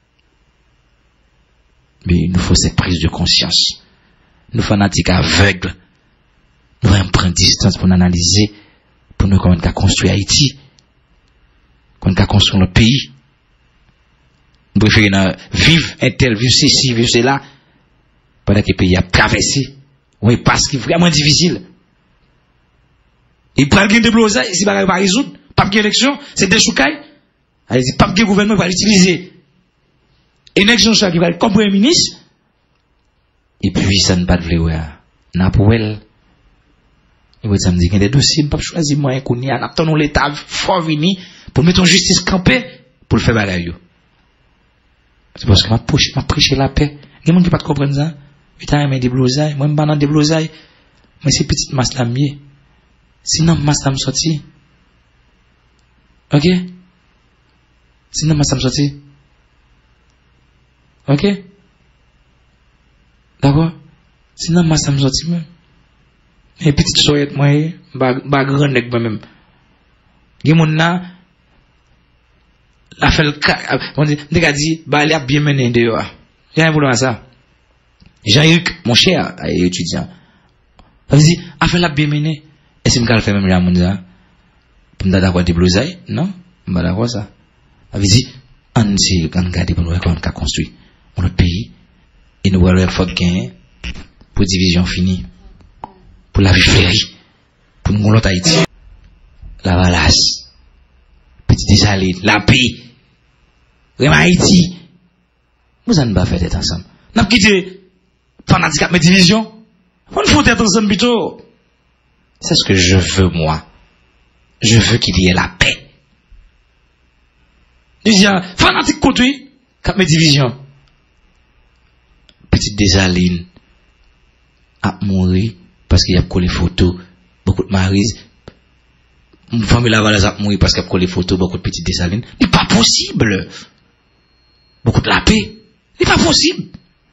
Mais il nous faut cette prise de conscience. Nous fanatiques aveugles, nous allons prendre distance pour analyser, pour nous comment construire Haïti, comment construire le pays. Nous préférons vivre un tel, vivre ceci, vivre cela, pendant que le pays a traversé. Oui, parce qu'il est vraiment difficile. Il prend le de blosa, si il ne va pas résoudre, pas de élection, c'est des choucailles. Il dit, pas de gouvernement va l'utiliser. Et une élection qui va être comme premier ministre. Et puis, ça ne va pas de vouloir. N'a pas elle. Et puis ça me dit qu'il y a des dossiers, pas choisir moi qu'on y a, attendons l'état fort vini pour mettre en justice campée pour le faire bagaille. C'est parce que m'a prêché, m'a prêché la paix. Il y a des gens qui pas comprendre ça. Putain, mais des blousailles, moi, je pas dans des blousailles. Mais c'est petite masse la mieux. Sinon, masse la me sorti. Ok? Sinon, masse la me sorti. Ok? D'accord? Sinon, masse la me sorti, même. Et petite soyette, moi, ba grand nèg moi-même. Il y a mon là, la fait le cas, on dit, on dit, bah, il a bien mené dehors. Il y a un problème à ça. Jean-Luc, mon cher étudiant, il dit, a fait la bien mené. Est-ce que je vais faire même la monde ça? Pour me dire d'accord des blousailles? Non? Je ne vais pas d'accord ça. Il dit, on dit, on regarde pour nous, on a construit notre pays, et nous allons faire gagner pour division finie, pour la vie férie, pour nous l'autre Haïti. La valasse, petit désalide, la paix, vraiment Haïti. Vous n'allez pas faire tête ensemble. N'a pas quitté fanatique à mes divisions. On faut être ensemble plutôt. C'est ce que je veux, moi. Je veux qu'il y ait la paix. Je dis, fanatique contre lui, cap mes divisions. Petite désaline a mouru parce qu'il y a collé photos, beaucoup de maris. Une famille la valise a mouru parce qu'il y a collé photos, beaucoup de petites désalines. C'est pas possible. Beaucoup de la paix. C'est pas possible.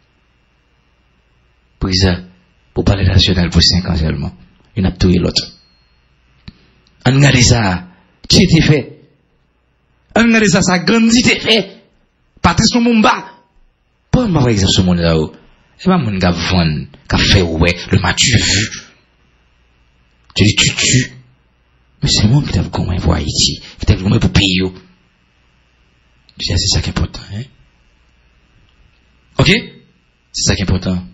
Pour ça, pour parler national pour cinq ans seulement, il a tué l'autre. On regarde ça, tu étais fait. On regarde ça, ça grandit t'es fait. Patrice Lumumba. Pas par exemple ce monde là-haut. C'est pas mon gars vendre, qui a fait ouais, le match vu. Tu dis tu tues. Mais c'est moi qui t'ai vu comment voir Haïti, qui t'ai vu comment pour payer. C'est ça qui est important, hein. Ok? C'est ça qui est important.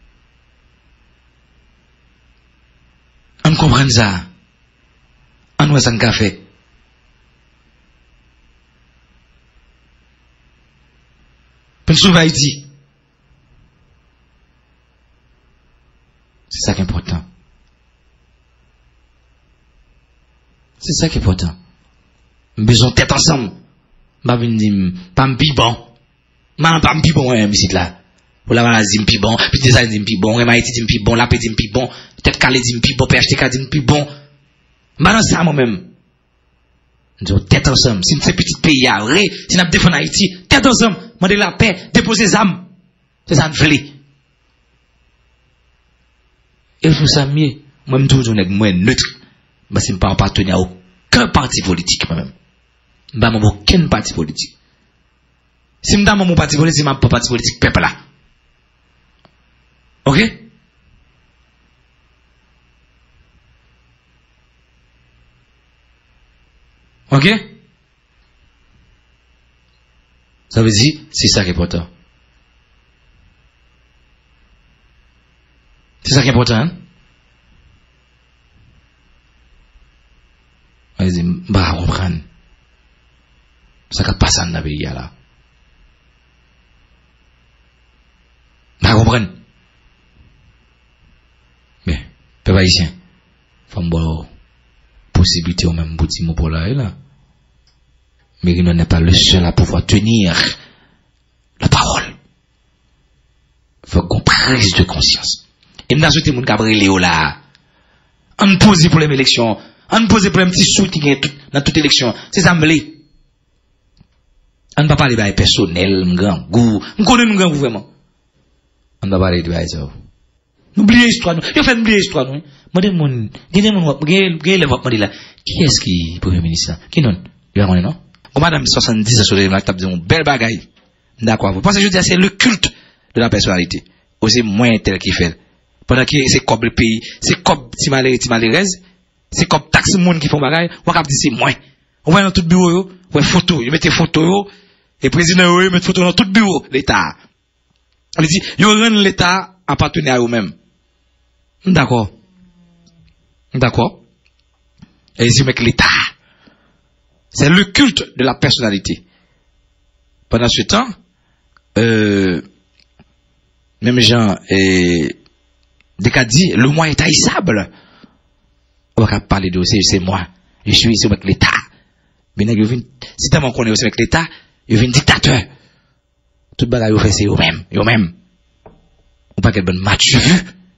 On comprend ça. On voit ça en café. Pour nous sauver Haïti. C'est ça qui est important. C'est ça qui est important. Besoin de tête ensemble. Pas venir, pas me bon. Man pas m'pi bon hein ici là. Pour la maladie m'pi bon, puis des années m'pi bon, Haïti dit m'pi bon, la paix dit m'pi bon, tête calé dit m'pi bon, P H T K dit m'pi bon. Maintenant ça moi-même. Nous tête ensemble, si c'est petit pays à ré, si n'a défendre Haïti, tête ensemble, demander la paix, déposer les âmes. C'est ça nous voulons. Et pour ça mieux, moi me toujours nèg moi neutre. Parce que je ne pas appartenir à aucun parti politique moi-même. Je ne aucun parti politique. Si je ne mon parti politique, je ne pas parti politique, peuple là. Ok? Ok? Ça veut dire, c'est ça qui est important. C'est ça qui est important, hein? Vas-y, bah, comprendre. Ça qui passe dans le pays là. Bah, comprendre. Mais, peuple haïtien, faut me possibilité au même bout de mot pour là, là. Mais il n'est pas le seul à pouvoir tenir la parole. Faut qu'on prise de conscience. Et nous avons mon cabri Léo là. On pose pour les élections. On pose pour un petit sou qui est dans toute élection. C'est ça me on ne va pas parler de personnel, grand goût. On connaît nous grand goût vraiment. On ne va pas parler de ça. N'oubliez l'histoire. Il faut oublier l'histoire. Moi, je mon, gagner mon, gagner le vote là. Qui est-ce qui est premier ministre? Qui non? Il va connaître non? Comme madame soixante-dix sur les table disons belle bagaille. D'accord. Vous pensez que je dis c'est le culte de la personnalité. Aussi moins tel qui fait. Pendant que c'est comme le pays, c'est comme si malheureux, si malheureux, c'est comme taxe monde qui font bagaille, on va dire c'est moins. On va dans tout bureau, on va photo, ils mettent photo, et président, ils mettent photo dans tout bureau, l'État. On dit, ils rendent l'État appartenir à eux-mêmes. D'accord. D'accord. Et ils mettent l'État. C'est le culte de la personnalité. Pendant ce temps, euh, même Jean, et, dès qu'a dit, le moi est haïssable. On va parler de c'est moi. Je suis ici avec l'État. Mais si t'as mon connaît aussi avec l'État, il y a un dictateur. Tout le bagage, il fait c'est eux-mêmes, eux-mêmes. On pas quel bon match vu.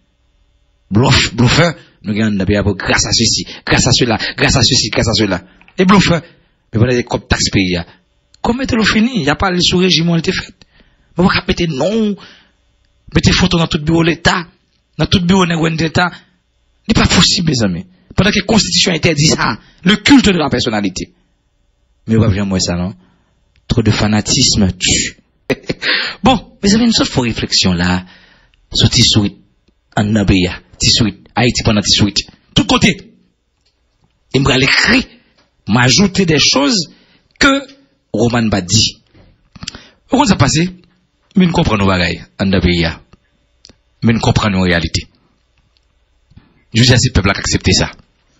Bluff, bluffer. Nous gagnons dans le pays grâce à ceci, grâce à cela, grâce à ceci, grâce à cela. Et bluffer. Mais voilà des comme taxe pays. Comment est-ce fini? Il n'y a pas le sous-régime où elle était faite. Mais vous mettez non. Mettez photo dans tout bureau de l'État. Dans tout bureau de l'État. Ce n'est pas possible, mes amis. Pendant que la Constitution interdit ça. Le culte de la personnalité. Mais vous voyez moi ça, non? Trop de fanatisme tue. Bon, mes amis, une sorte de réflexion là. Sur Tissouit, en Nabéa, Tissouit, Haïti pendant Tissouit. Tout côté. Il m'a écrit, m'a ajouté des choses que Roman m'a dit. Comment ça passe? Mais nous comprenons nos bagailles, en Nabéa. Mais nous comprenons nos réalités. Je dis à ces peuples-là d'accepter ça.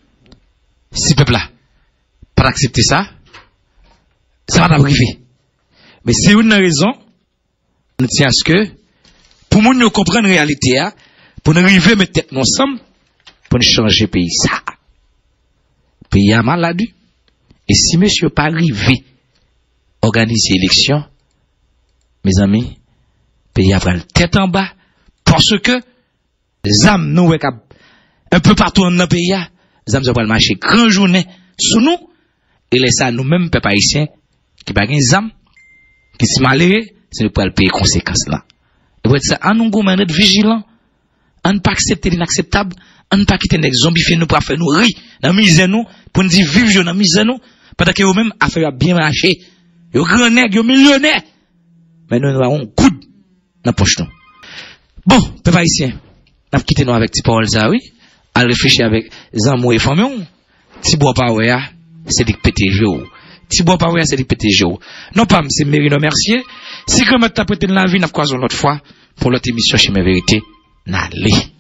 Ces peuples-là, pas d'accepter ça, ça va pas arriver. Mais c'est une raison, nous tient à ce que, pour nous comprendre la réalité, pour nous arriver à mettre tête ensemble, pour nous changer le pays. Ça. Le pays a malade. Et si monsieur pas arrivé à organiser l'élection, mes amis, le pays a la tête en bas, parce que, les âmes nous, un peu partout dans le pays, les âmes vont marcher grand journée sous nous, et laisser à nous-mêmes, peuple haïtien, qui n'a pas des âmes, qui sont malheureux, c'est nous pour payer les conséquences là. Et pour ça, en nous gouvernons être vigilants, en ne pas accepter l'inacceptable, en ne pas quitter les zombifiés nous pour faire nous rire, dans misère nous, pour nous dire vivre dans misère nous, pendant que eux-mêmes affaire bien marché. Yo grand nèg, yo millionnaire. Mais nous nous avons coup dans poche nous. Bon, peuple haïtien, n'a quitté nous avec petit Paul ça oui, à réfléchir avec Zamou et famille. Si bois pas ouais, c'est dit pété jour. Si bois pas ouais, c'est dit pété jour. Non pas c'est Mérino Mercier. Si comme t'as prêté la vie, n'a croisons l'autre fois pour l'autre émission chez mes vérités. N'allez.